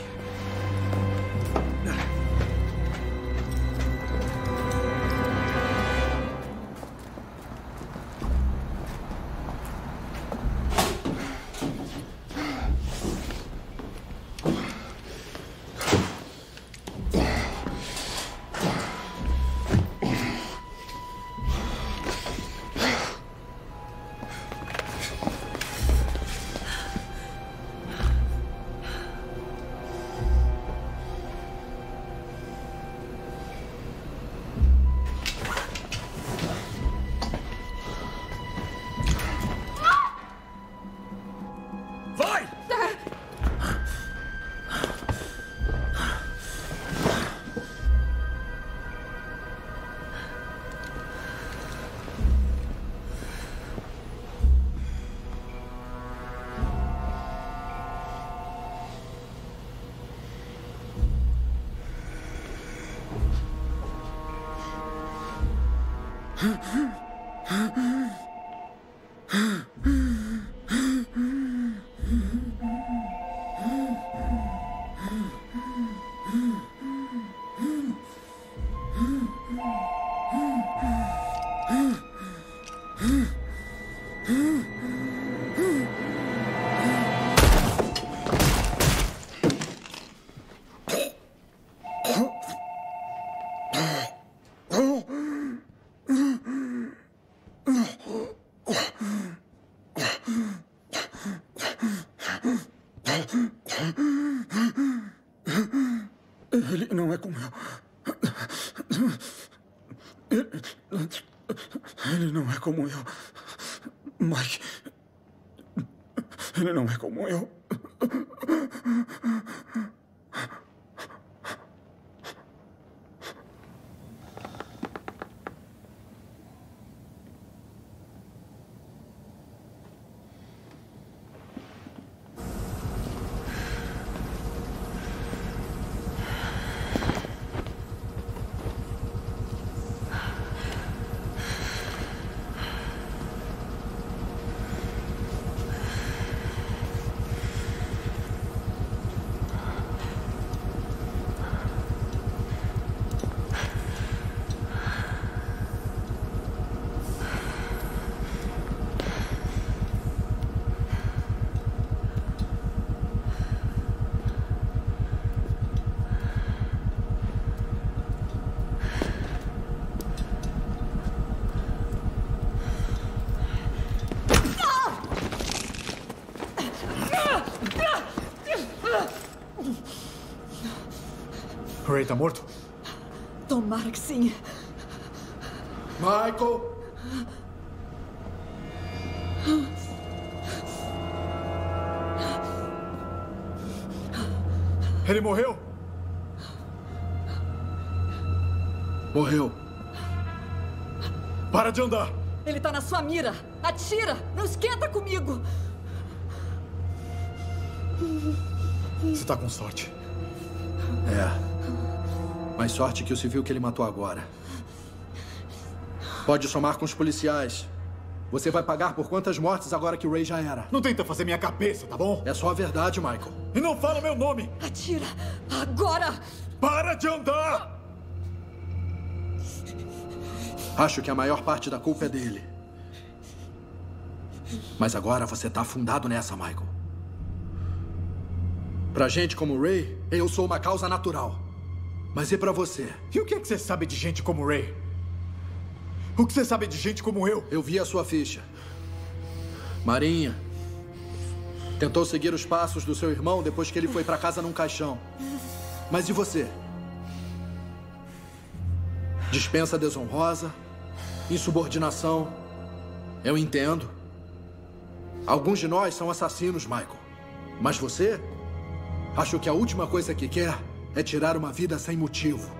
Ele não é como eu. Ele não é como eu. Mike. Ele não é como eu. Ray tá morto? Tomara que sim. Michael! Ele morreu? Morreu. Para de andar! Ele tá na sua mira! Atira! Não esquenta comigo! Você tá com sorte. É. Mais sorte que o civil que ele matou agora. Pode somar com os policiais. Você vai pagar por quantas mortes agora que o Ray já era. Não tenta fazer minha cabeça, tá bom? É só a verdade, Michael. E não fala meu nome! Atira! Agora! Para de andar! Acho que a maior parte da culpa é dele. Mas agora você tá afundado nessa, Michael. Pra gente como o Ray, eu sou uma causa natural. Mas e pra você? E o que é que você sabe de gente como o Ray? O que você sabe de gente como eu? Eu vi a sua ficha. Marinha. Tentou seguir os passos do seu irmão depois que ele foi para casa num caixão. Mas e você? Dispensa desonrosa, insubordinação. Eu entendo. Alguns de nós são assassinos, Michael. Mas você? Acho que a última coisa que quer é tirar uma vida sem motivo.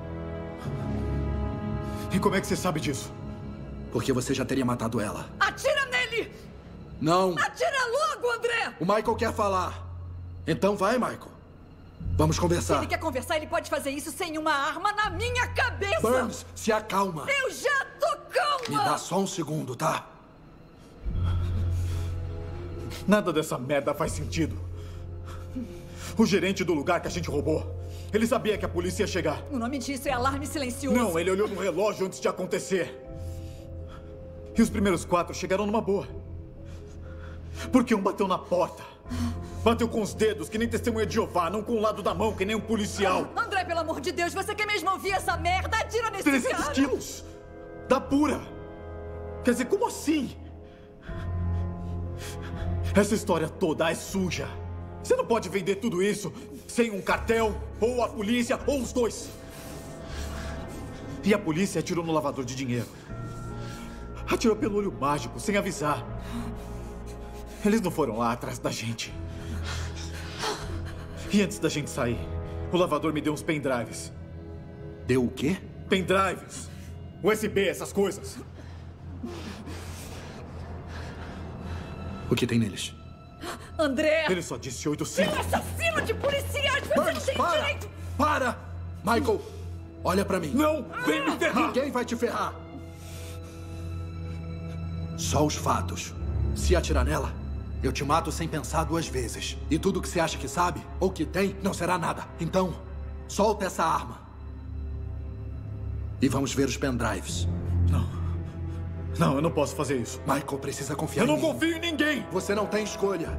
E como é que você sabe disso? Porque você já teria matado ela. Atira nele! Não! Atira logo, André! O Michael quer falar. Então vai, Michael. Vamos conversar. Se ele quer conversar, ele pode fazer isso sem uma arma na minha cabeça! Burns, se acalma. Eu já tô calma! Me dá só um segundo, tá? Nada dessa merda faz sentido. O gerente do lugar que a gente roubou, ele sabia que a polícia ia chegar. O nome disso é alarme silencioso. Não, ele olhou no relógio antes de acontecer. E os primeiros quatro chegaram numa boa. Porque um bateu na porta. Bateu com os dedos, que nem testemunha de Jeová, não com o lado da mão, que nem um policial. Ah, André, pelo amor de Deus, você quer mesmo ouvir essa merda? Atira nesse cara! trezentos quilos! Da pura! Quer dizer, como assim? Essa história toda é suja. Você não pode vender tudo isso sem um cartel, ou a polícia, ou os dois. E a polícia atirou no lavador de dinheiro. Atirou pelo olho mágico, sem avisar. Eles não foram lá atrás da gente. E antes da gente sair, o lavador me deu uns pendrives. Deu o quê? Pendrives. U S B, essas coisas. O que tem neles? André! Ele só disse oitocentos. Seu assassino de policiais! Você Burns, não tem para! direito! Para! Michael, olha pra mim. Não! Vem me ferrar! Ninguém vai te ferrar. Só os fatos. Se atirar nela, eu te mato sem pensar duas vezes. E tudo que você acha que sabe, ou que tem, não será nada. Então, solta essa arma. E vamos ver os pendrives. Não. Não, eu não posso fazer isso. Michael precisa confiar em mim. Eu não confio em ninguém. Você não tem escolha.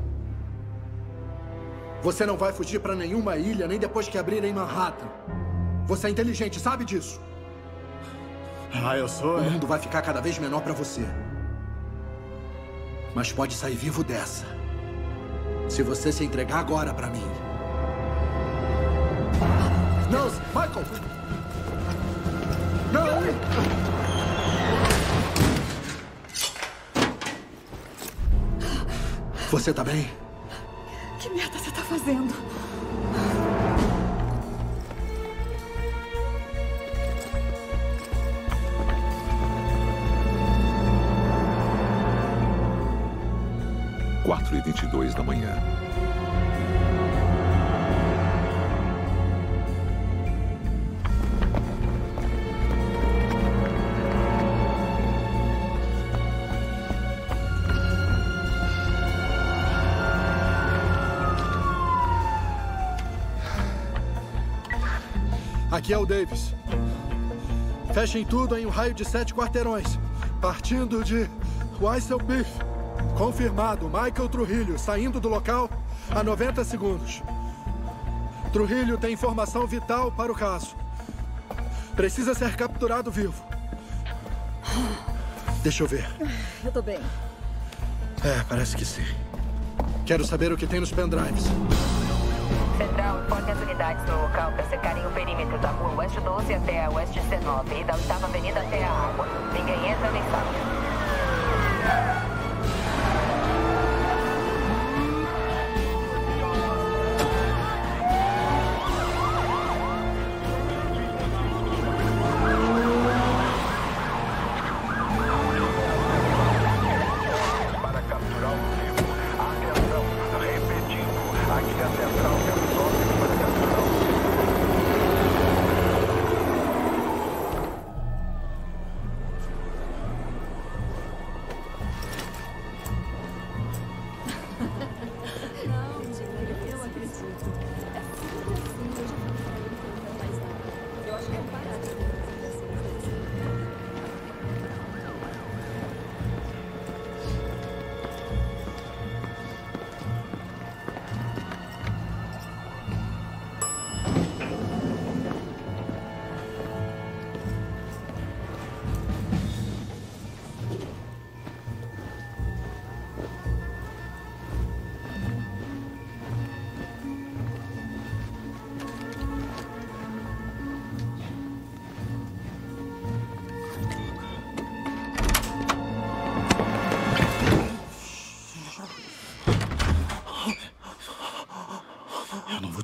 Você não vai fugir pra nenhuma ilha, nem depois que abrirem Manhattan. Você é inteligente, sabe disso? Ah, eu sou, O é? mundo vai ficar cada vez menor pra você. Mas pode sair vivo dessa. Se você se entregar agora pra mim. Não, Michael! Não! Você tá bem? Que merda você tá fazendo? quatro e vinte e dois da manhã. Aqui é o Davis. Fechem tudo em um raio de sete quarteirões. Partindo de Weissel Beef. Confirmado, Michael Trujillo saindo do local a noventa segundos. Trujillo tem informação vital para o caso. Precisa ser capturado vivo. Deixa eu ver. Eu tô bem. É, parece que sim. Quero saber o que tem nos pendrives. Central, informe as unidades no local para cercarem o perímetro da rua West doze até a West dezenove e da oitava Avenida até a água. Ninguém entra nem sai.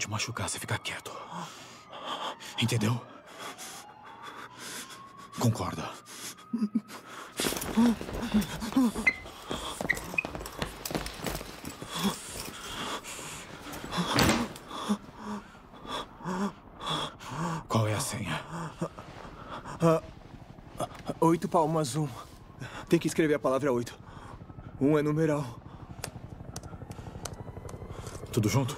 te machucar, você fica quieto. Entendeu? Concorda? Qual é a senha? Ah, oito palmas, um. Tem que escrever a palavra oito. Um é numeral. Tudo junto?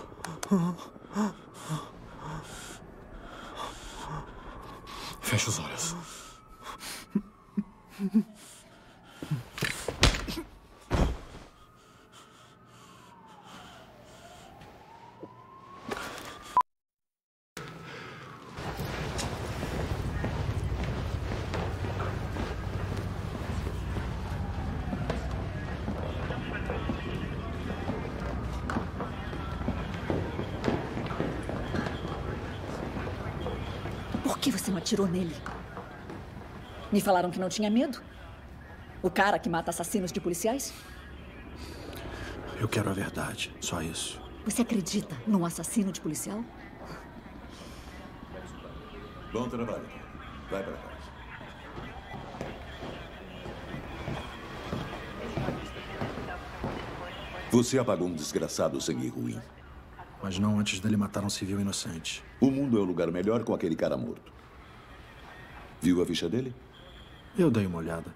Fecha os olhos. Por que você não atirou nele? Me falaram que não tinha medo? O cara que mata assassinos de policiais? Eu quero a verdade, só isso. Você acredita num assassino de policial? Bom trabalho. Vai pra casa. Você apagou um desgraçado sangue ruim. Mas não antes dele matar um civil inocente. O mundo é um lugar melhor com aquele cara morto. Viu a ficha dele? Eu dei uma olhada.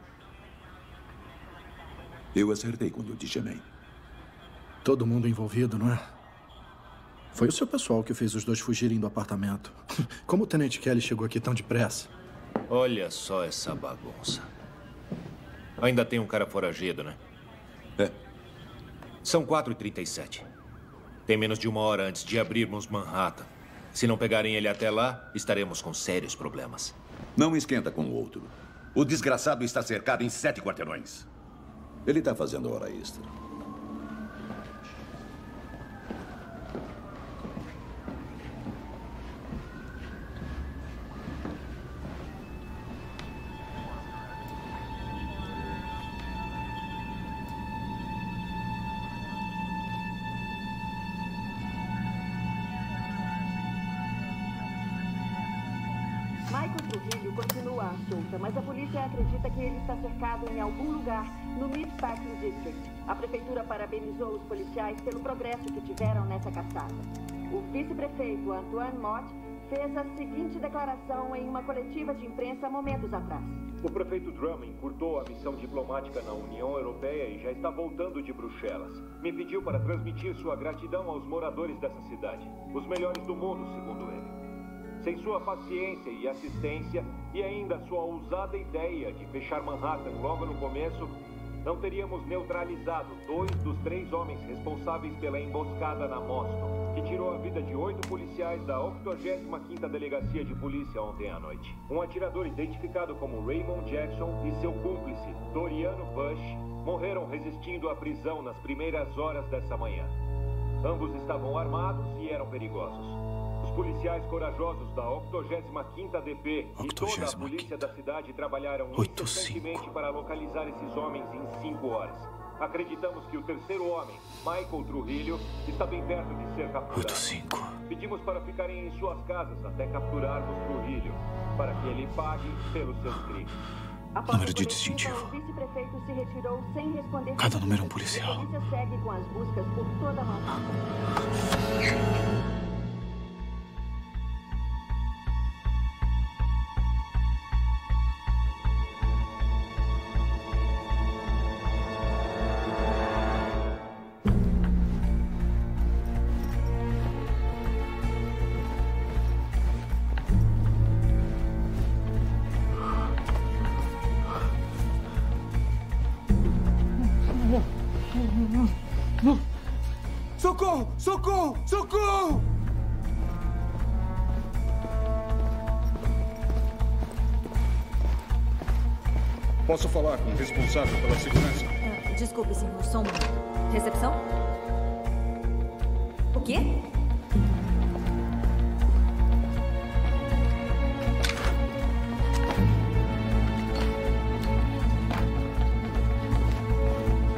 Eu acertei quando eu te chamei. Todo mundo envolvido, não é? Foi o seu pessoal que fez os dois fugirem do apartamento. Como o Tenente Kelly chegou aqui tão depressa? Olha só essa bagunça. Ainda tem um cara foragido, né? É. São quatro e trinta e sete. Tem menos de uma hora antes de abrirmos Manhattan. Se não pegarem ele até lá, estaremos com sérios problemas. Não esquenta com o outro. O desgraçado está cercado em sete quarteirões. Ele está fazendo hora extra. Michael Trujillo continua à solta, mas a polícia acredita que ele está cercado em algum lugar no Meatpacking District. A prefeitura parabenizou os policiais pelo progresso que tiveram nessa caçada. O vice-prefeito Antoine Mott fez a seguinte declaração em uma coletiva de imprensa momentos atrás. O prefeito Drummond encurtou a missão diplomática na União Europeia e já está voltando de Bruxelas. Me pediu para transmitir sua gratidão aos moradores dessa cidade, os melhores do mundo, segundo ele. Sem sua paciência e assistência, e ainda sua ousada ideia de fechar Manhattan logo no começo, não teríamos neutralizado dois dos três homens responsáveis pela emboscada na Moston, que tirou a vida de oito policiais da octogésima quinta Delegacia de Polícia ontem à noite. Um atirador identificado como Raymond Jackson e seu cúmplice, Doriano Bush, morreram resistindo à prisão nas primeiras horas dessa manhã. Ambos estavam armados e eram perigosos. Os policiais corajosos da octogésima quinta D P e toda a polícia da cidade trabalharam incessantemente para localizar esses homens em cinco horas. Acreditamos que o terceiro homem, Michael Trujillo, está bem perto de ser capturado. Pedimos para ficarem em suas casas até capturarmos Trujillo, para que ele pague pelos seus crimes. Número de distintivo. O vice-prefeito se retirou sem responder. Cada número é um policial. A polícia segue com as buscas por toda Manhattan. Socorro! Socorro! Socorro! Posso falar com o responsável pela segurança? Ah, desculpe, senhor. Só um momento. Recepção? O quê?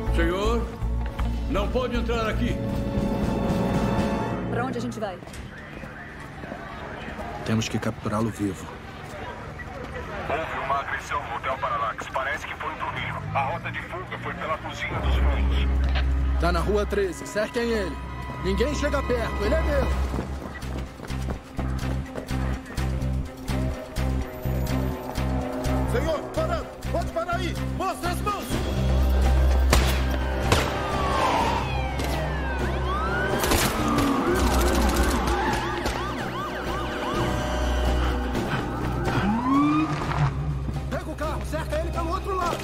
Senhor, não pode entrar aqui. Para onde a gente vai? Temos que capturá-lo vivo. Houve uma agressão no Hotel Parallax. Parece que foi um Trujillo. A rota de fuga foi pela cozinha dos fundos. Tá na rua treze. Cerquem ele. Ninguém chega perto. Ele é meu. Senhor, parado! Pode parar aí! Mostra as mãos! Pega o carro, cerca ele pelo outro lado.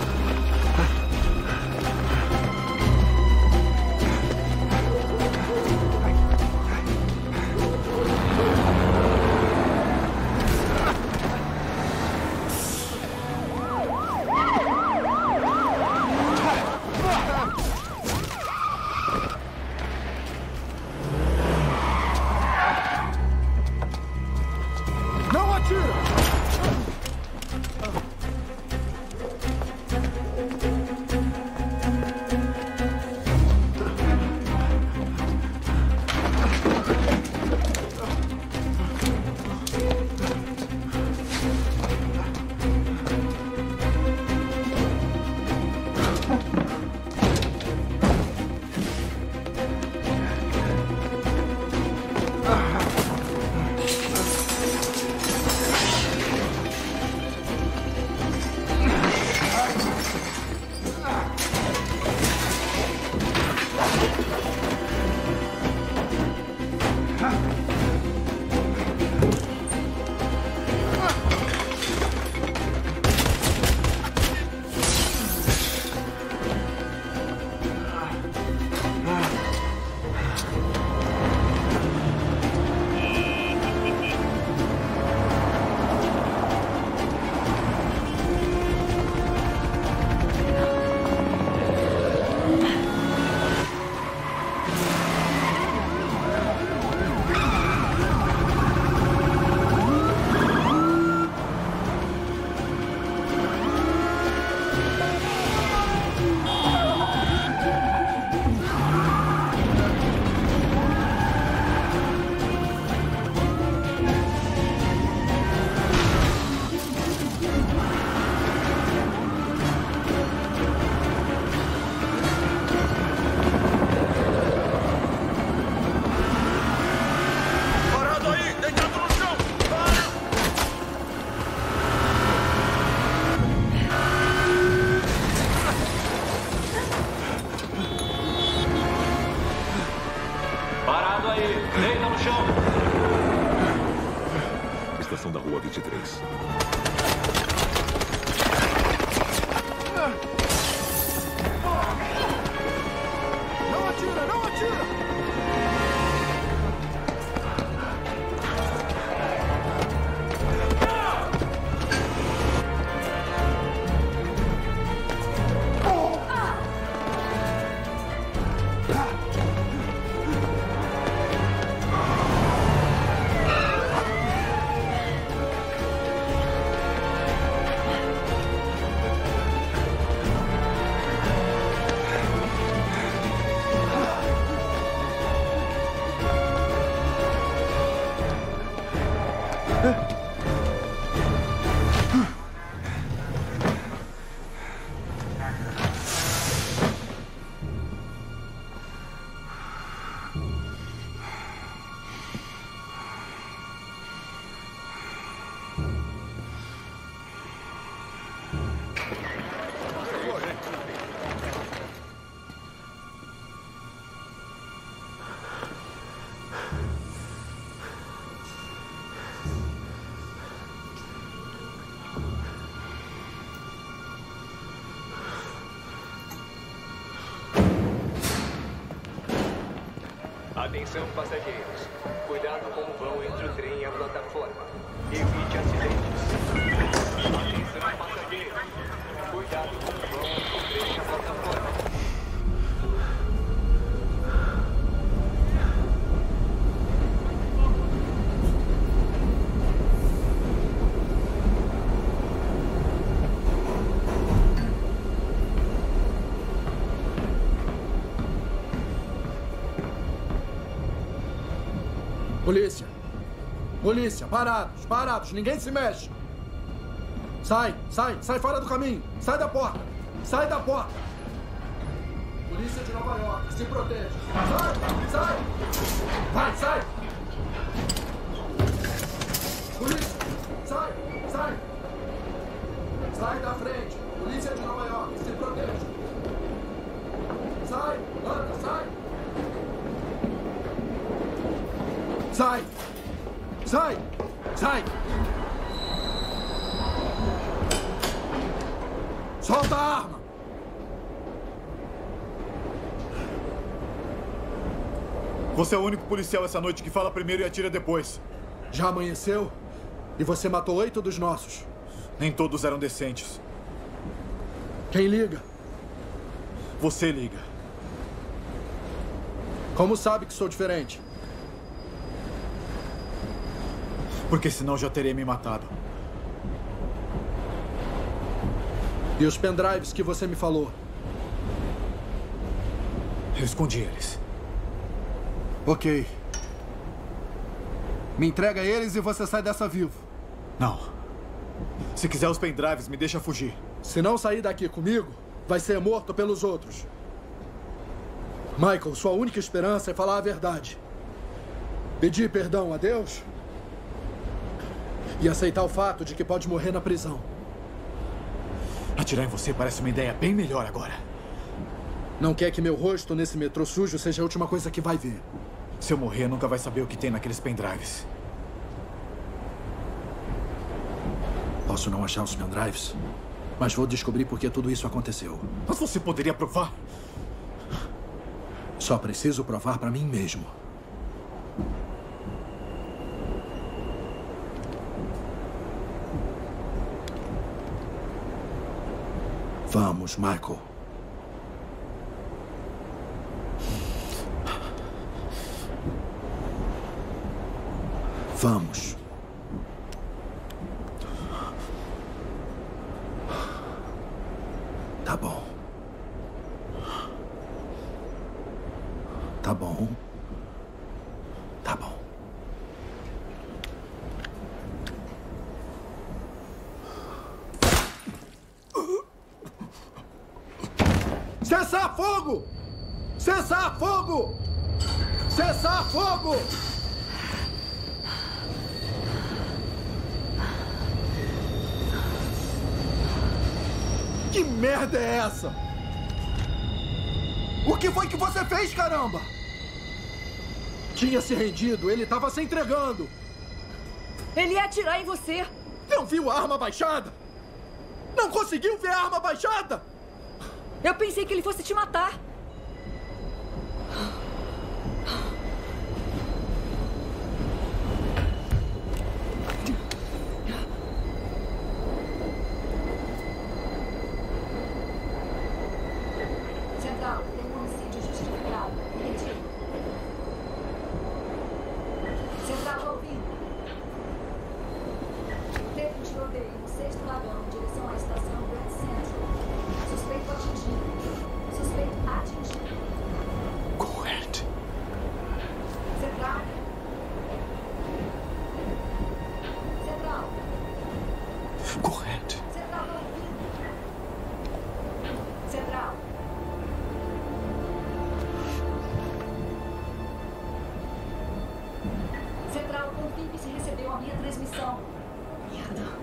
Não atira! Estação da Rua vinte e três. Não atira, não atira! Atenção, passageiros. Cuidado com o vão entre o trem e a plataforma. Evite acidentes. Atenção, passageiros. Cuidado com o vão entre o trem e a plataforma. Polícia! Polícia, parados, parados, ninguém se mexe. Sai, sai, sai fora do caminho. Sai da porta, sai da porta. Polícia de Nova York, se protege. Sai, sai. Vai, sai. Polícia, sai, sai. Sai da frente. Polícia de Nova York, se protege. Sai, anda, sai. Sai. Sai. Sai. Solta a arma. Você é o único policial essa noite que fala primeiro e atira depois. Já amanheceu? E você matou oito dos nossos. Nem todos eram decentes. Quem liga? Você liga. Como sabe que sou diferente? Porque senão já teria me matado. E os pendrives que você me falou? Eu escondi eles. Ok. Me entrega eles e você sai dessa vivo. Não. Se quiser os pendrives, me deixa fugir. Se não sair daqui comigo, vai ser morto pelos outros. Michael, sua única esperança é falar a verdade. Pedir perdão a Deus e aceitar o fato de que pode morrer na prisão. Atirar em você parece uma ideia bem melhor agora. Não quer que meu rosto nesse metrô sujo seja a última coisa que vai ver. Se eu morrer, nunca vai saber o que tem naqueles pendrives. Posso não achar os pendrives, mas vou descobrir por que tudo isso aconteceu. Mas você poderia provar? Só preciso provar para mim mesmo. Vamos, Michael. Vamos. Tá bom. Tá bom. Tá bom. Cessar fogo! Cessar fogo! Cessar fogo! Que merda é essa? O que foi que você fez, caramba? Tinha se rendido, ele estava se entregando. Ele ia atirar em você. Não viu a arma baixada? Não conseguiu ver a arma baixada? Eu pensei que ele fosse te matar. Central, tem um homicídio justificado. Retiro. Central, ouvindo. Teve um tiroteio no sexto vagão em direção à estação Grand Central. Suspeito atingido. Suspeito atingido. Correto. Central. Central. Correto. Central, não ouvindo. Central. Central, confirme se recebeu a minha transmissão. Merda.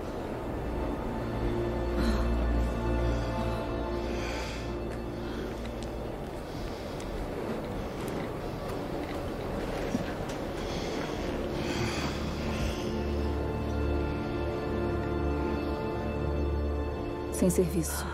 Sem serviço.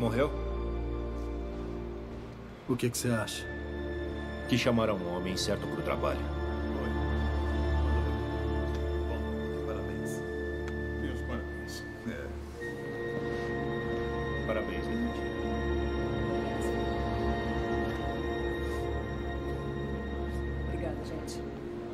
morreu? O que que você acha? Que chamaram um homem certo para o trabalho. Parabéns. Meus parabéns. É. Parabéns, detetive. Obrigada, gente.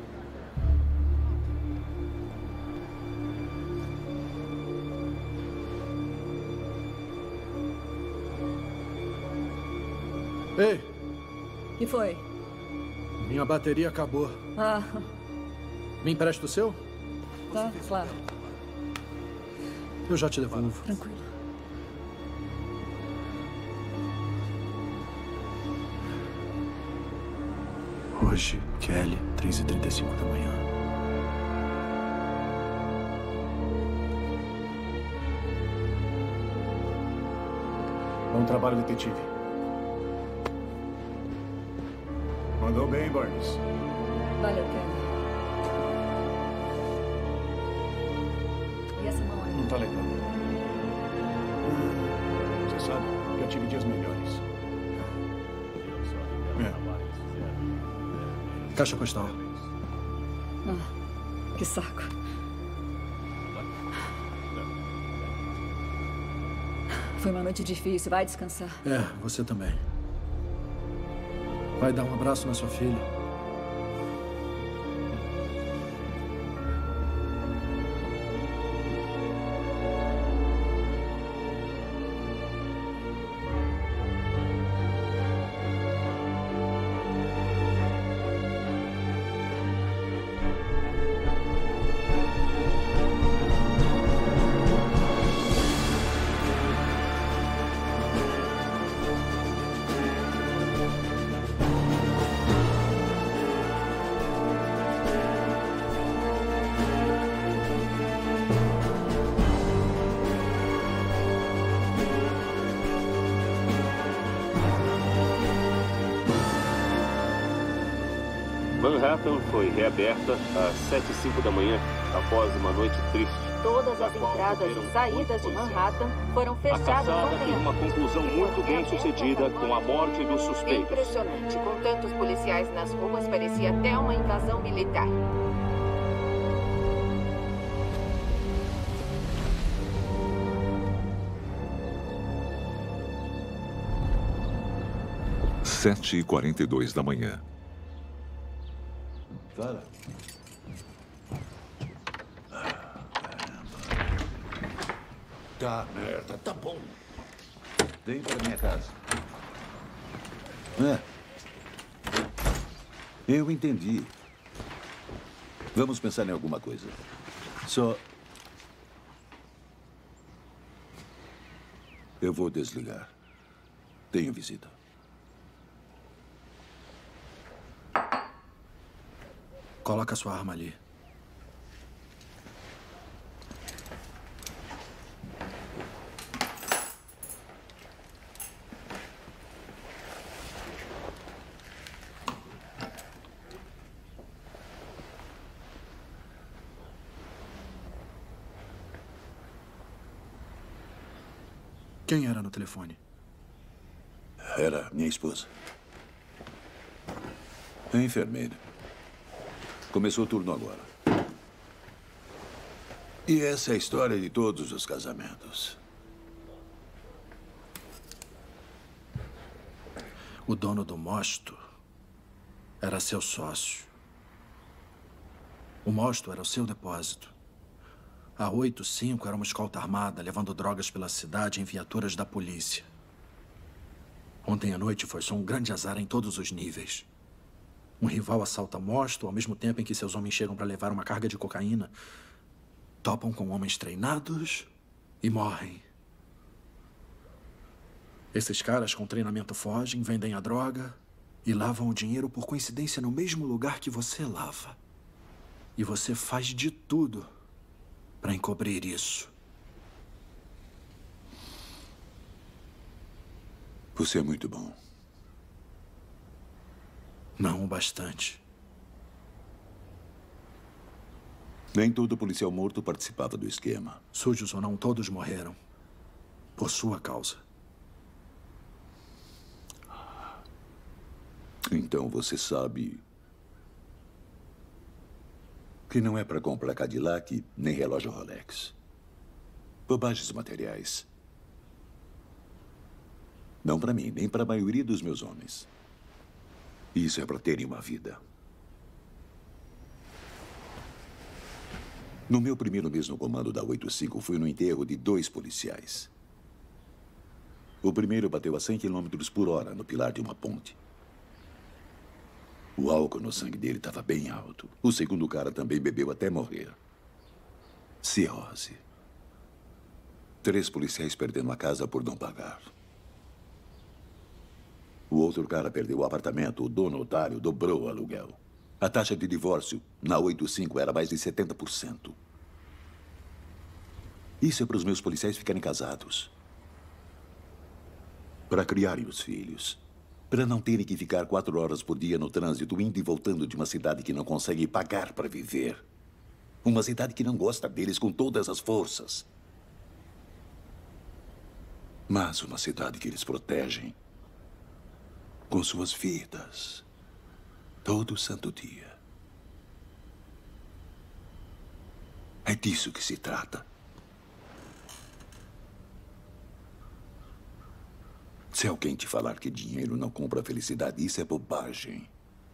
Ei! O que foi? Minha bateria acabou. Ah, Me empresta o seu? tá, claro. Eu já te devolvo. Tranquilo. Hoje, Kelly, três e trinta e cinco da manhã. Bom trabalho, detetive. Mandou bem, Burns. Valeu, Kelly. E essa mão aí? Não tá legal. Você sabe, já tive dias melhores. É. Caixa postal. Ah, que saco. Foi uma noite difícil. Vai descansar. É, você também. Vai dar um abraço na sua filha. Manhattan foi reaberta às sete e cinco da manhã, após uma noite triste. Todas as entradas e saídas de Manhattan foram A fechadas caçada teve ontem. uma conclusão muito bem sucedida com a morte dos suspeitos. Impressionante. Com tantos policiais nas ruas, parecia até uma invasão militar. Sete e quarenta e dois da manhã. Fala. Tá, merda, tá bom. Vem pra minha casa. É. Eu entendi. Vamos pensar em alguma coisa. Só... Eu vou desligar. Tenho visita. Coloca sua arma ali. Quem era no telefone? Era minha esposa. É enfermeira. Começou o turno agora. E essa é a história de todos os casamentos. O dono do mosto era seu sócio. O mosto era o seu depósito. A oito cinco era uma escolta armada levando drogas pela cidade em viaturas da polícia. Ontem à noite foi só um grande azar em todos os níveis. Um rival assalta mosto ao mesmo tempo em que seus homens chegam para levar uma carga de cocaína. Topam com homens treinados e morrem. Esses caras com treinamento fogem, vendem a droga e lavam o dinheiro por coincidência no mesmo lugar que você lava. E você faz de tudo para encobrir isso. Você é muito bom. Não o bastante. Nem todo policial morto participava do esquema. Sujos ou não, todos morreram. Por sua causa. Então você sabe que não é para comprar Cadillac nem relógio Rolex. Bobagens materiais. Não para mim, nem para a maioria dos meus homens. Isso é para terem uma vida. No meu primeiro mês no comando da oitenta e cinco, fui no enterro de dois policiais. O primeiro bateu a cem quilômetros por hora no pilar de uma ponte. O álcool no sangue dele estava bem alto. O segundo cara também bebeu até morrer. Cirrose. Três policiais perdendo a casa por não pagar. O outro cara perdeu o apartamento. O dono otário dobrou o aluguel. A taxa de divórcio na oitenta e cinco era mais de setenta por cento. Isso é para os meus policiais ficarem casados. Para criarem os filhos. Para não terem que ficar quatro horas por dia no trânsito, indo e voltando de uma cidade que não consegue pagar para viver. Uma cidade que não gosta deles com todas as forças. Mas uma cidade que eles protegem com suas vidas. Todo santo dia. É disso que se trata. Se alguém te falar que dinheiro não compra felicidade, isso é bobagem.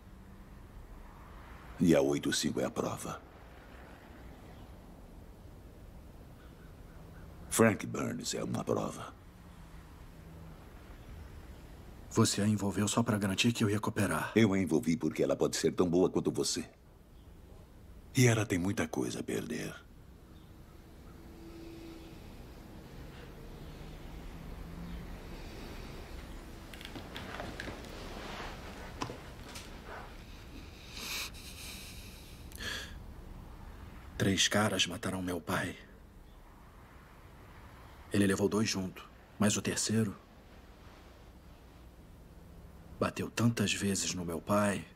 E a oitenta e cinco é a prova. Frank Burns é uma prova. Você a envolveu só para garantir que eu ia cooperar. Eu a envolvi porque ela pode ser tão boa quanto você. E ela tem muita coisa a perder. Três caras mataram meu pai. Ele levou dois junto, mas o terceiro bateu tantas vezes no meu pai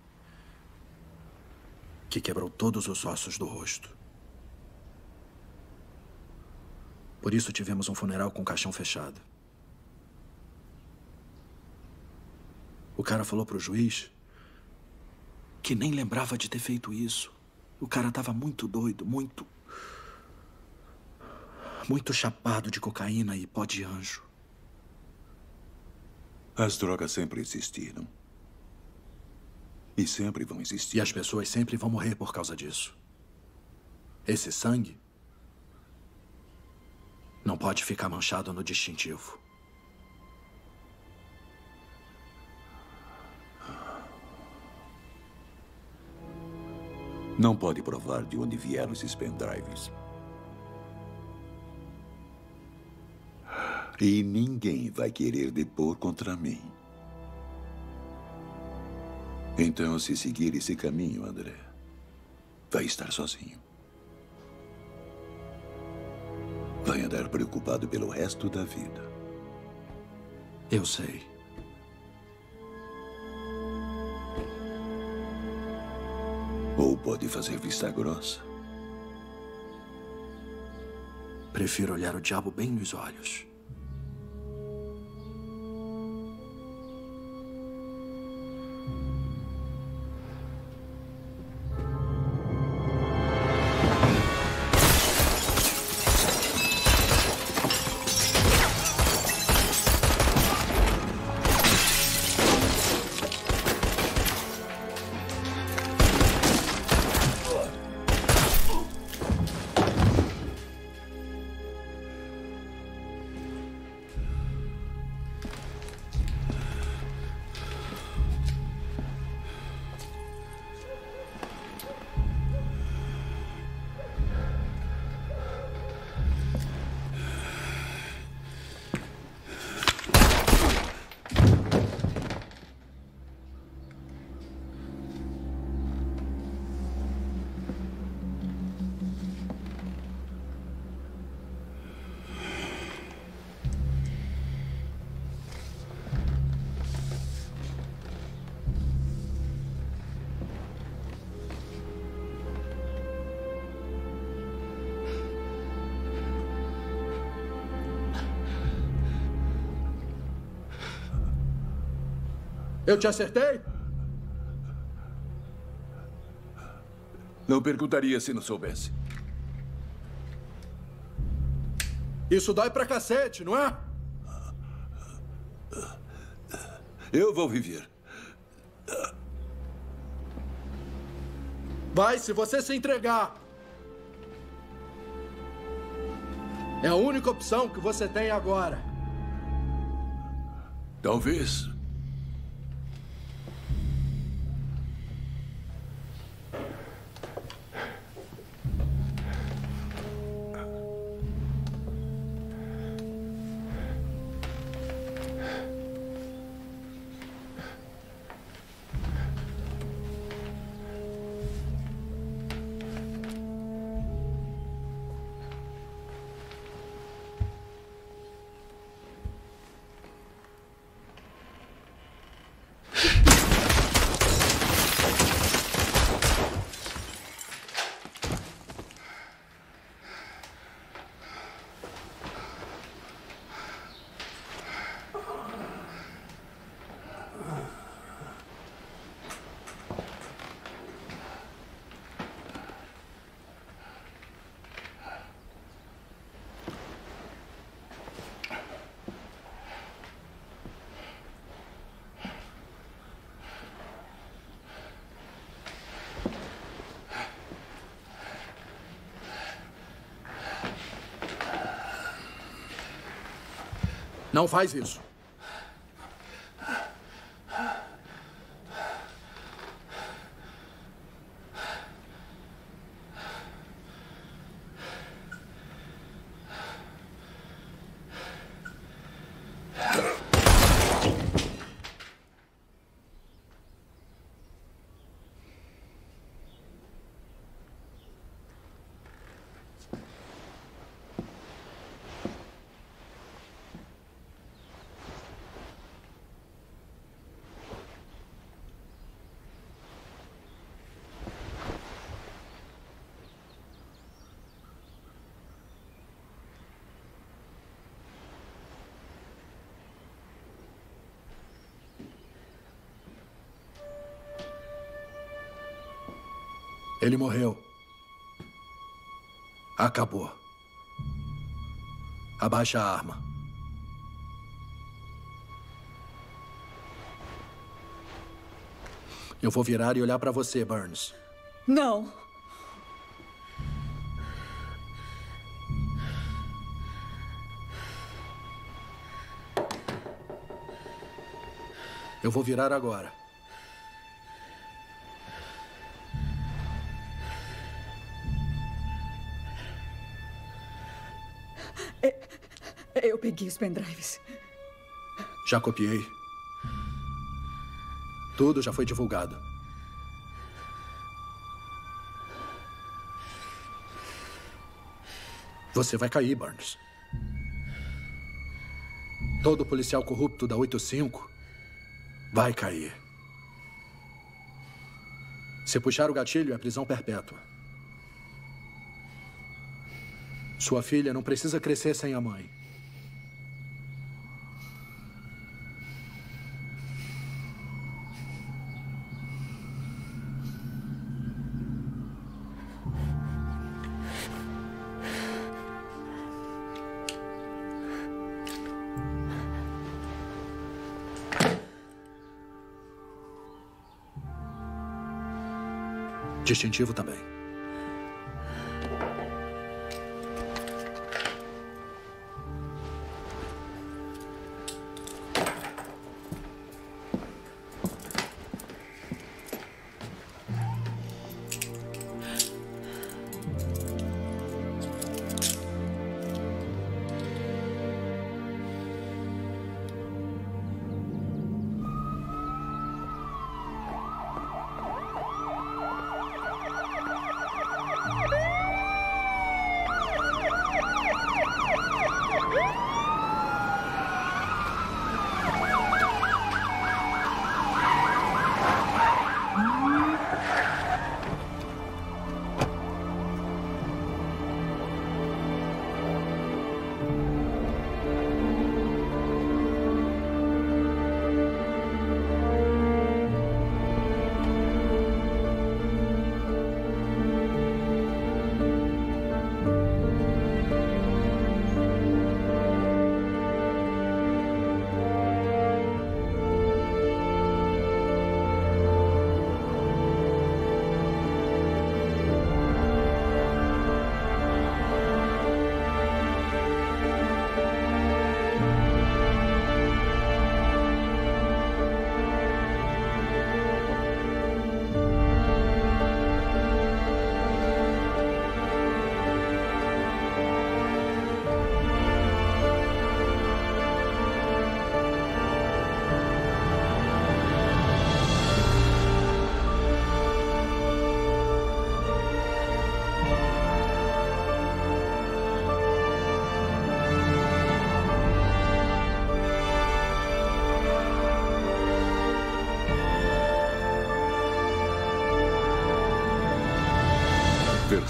que quebrou todos os ossos do rosto. Por isso tivemos um funeral com o caixão fechado. O cara falou pro juiz que nem lembrava de ter feito isso. O cara estava muito doido, muito... muito chapado de cocaína e pó de anjo. As drogas sempre existiram. E sempre vão existir. E as pessoas sempre vão morrer por causa disso. Esse sangue não pode ficar manchado no distintivo. Não pode provar de onde vieram esses pendrives. E ninguém vai querer depor contra mim. Então, se seguir esse caminho, André, vai estar sozinho. Vai andar preocupado pelo resto da vida. Eu sei. Ou pode fazer vista grossa. Prefiro olhar o diabo bem nos olhos. Eu te acertei? Não perguntaria se não soubesse. Isso dói pra cacete, não é? Eu vou viver. Vai se você se entregar. É a única opção que você tem agora. Talvez. Não faz isso. Ele morreu. Acabou. Abaixa a arma. Eu vou virar e olhar para você, Burns. Não. Eu vou virar agora. Eu peguei os pendrives. Já copiei. Tudo já foi divulgado. Você vai cair, Burns. Todo policial corrupto da oito cinco vai cair. Se puxar o gatilho, é prisão perpétua. Sua filha não precisa crescer sem a mãe. Distintivo também.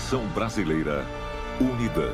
Versão brasileira, Unidub.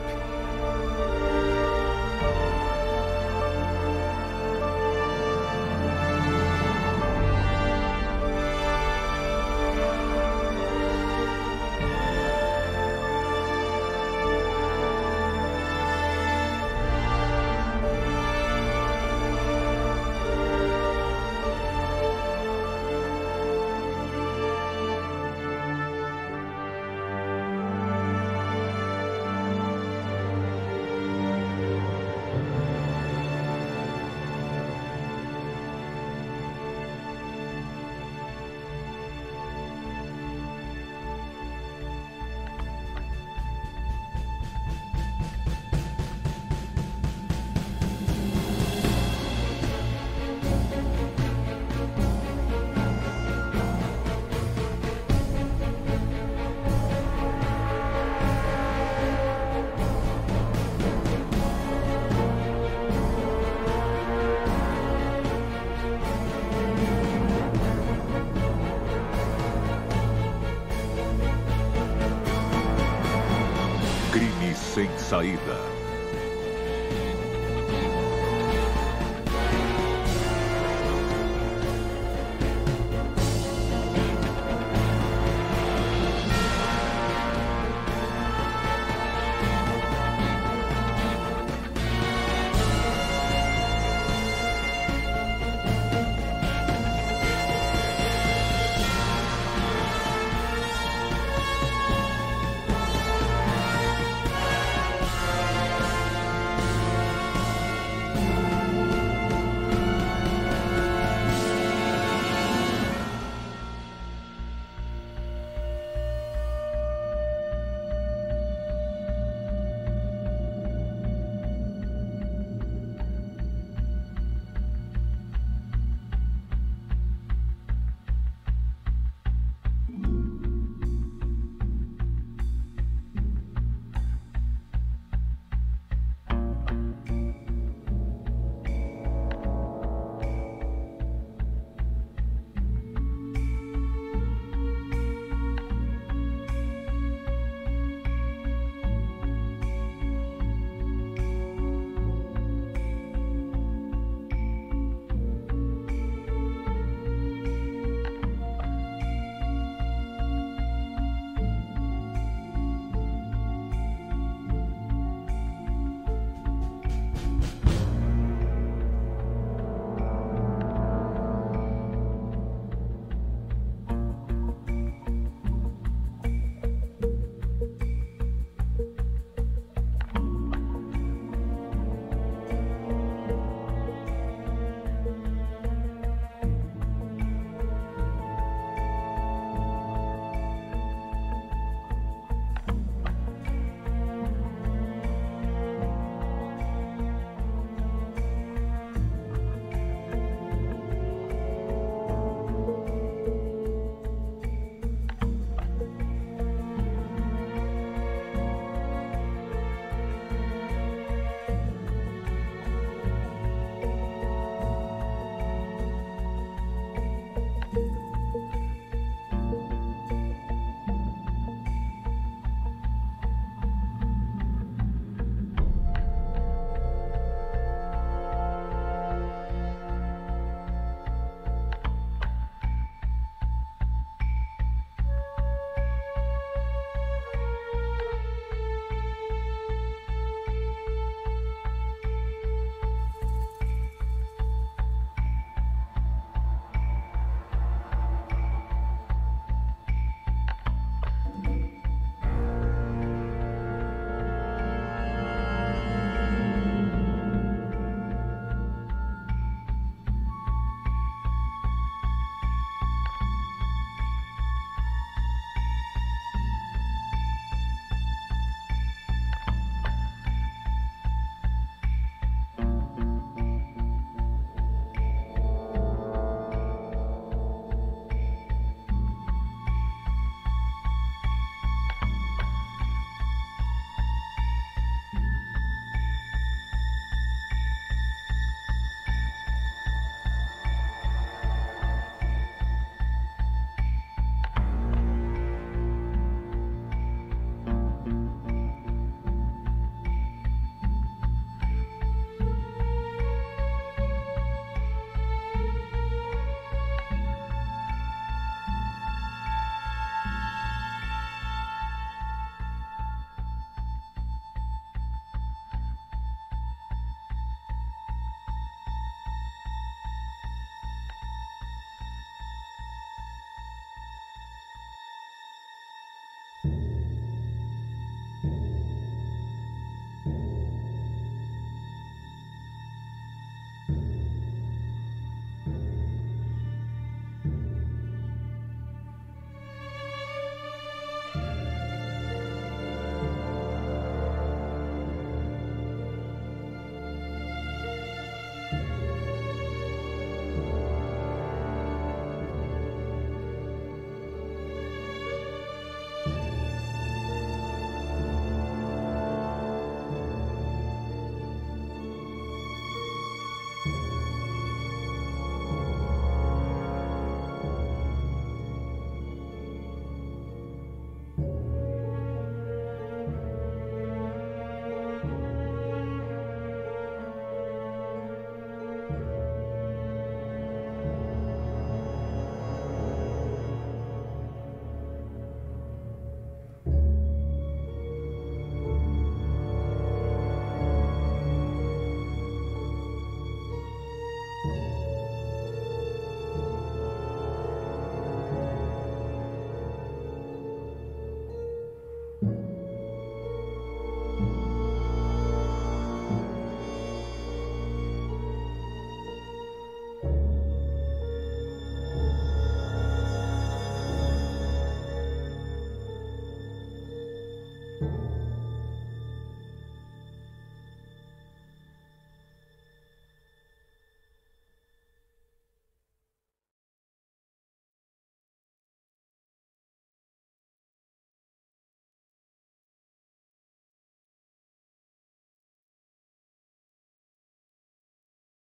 Crime sem saída.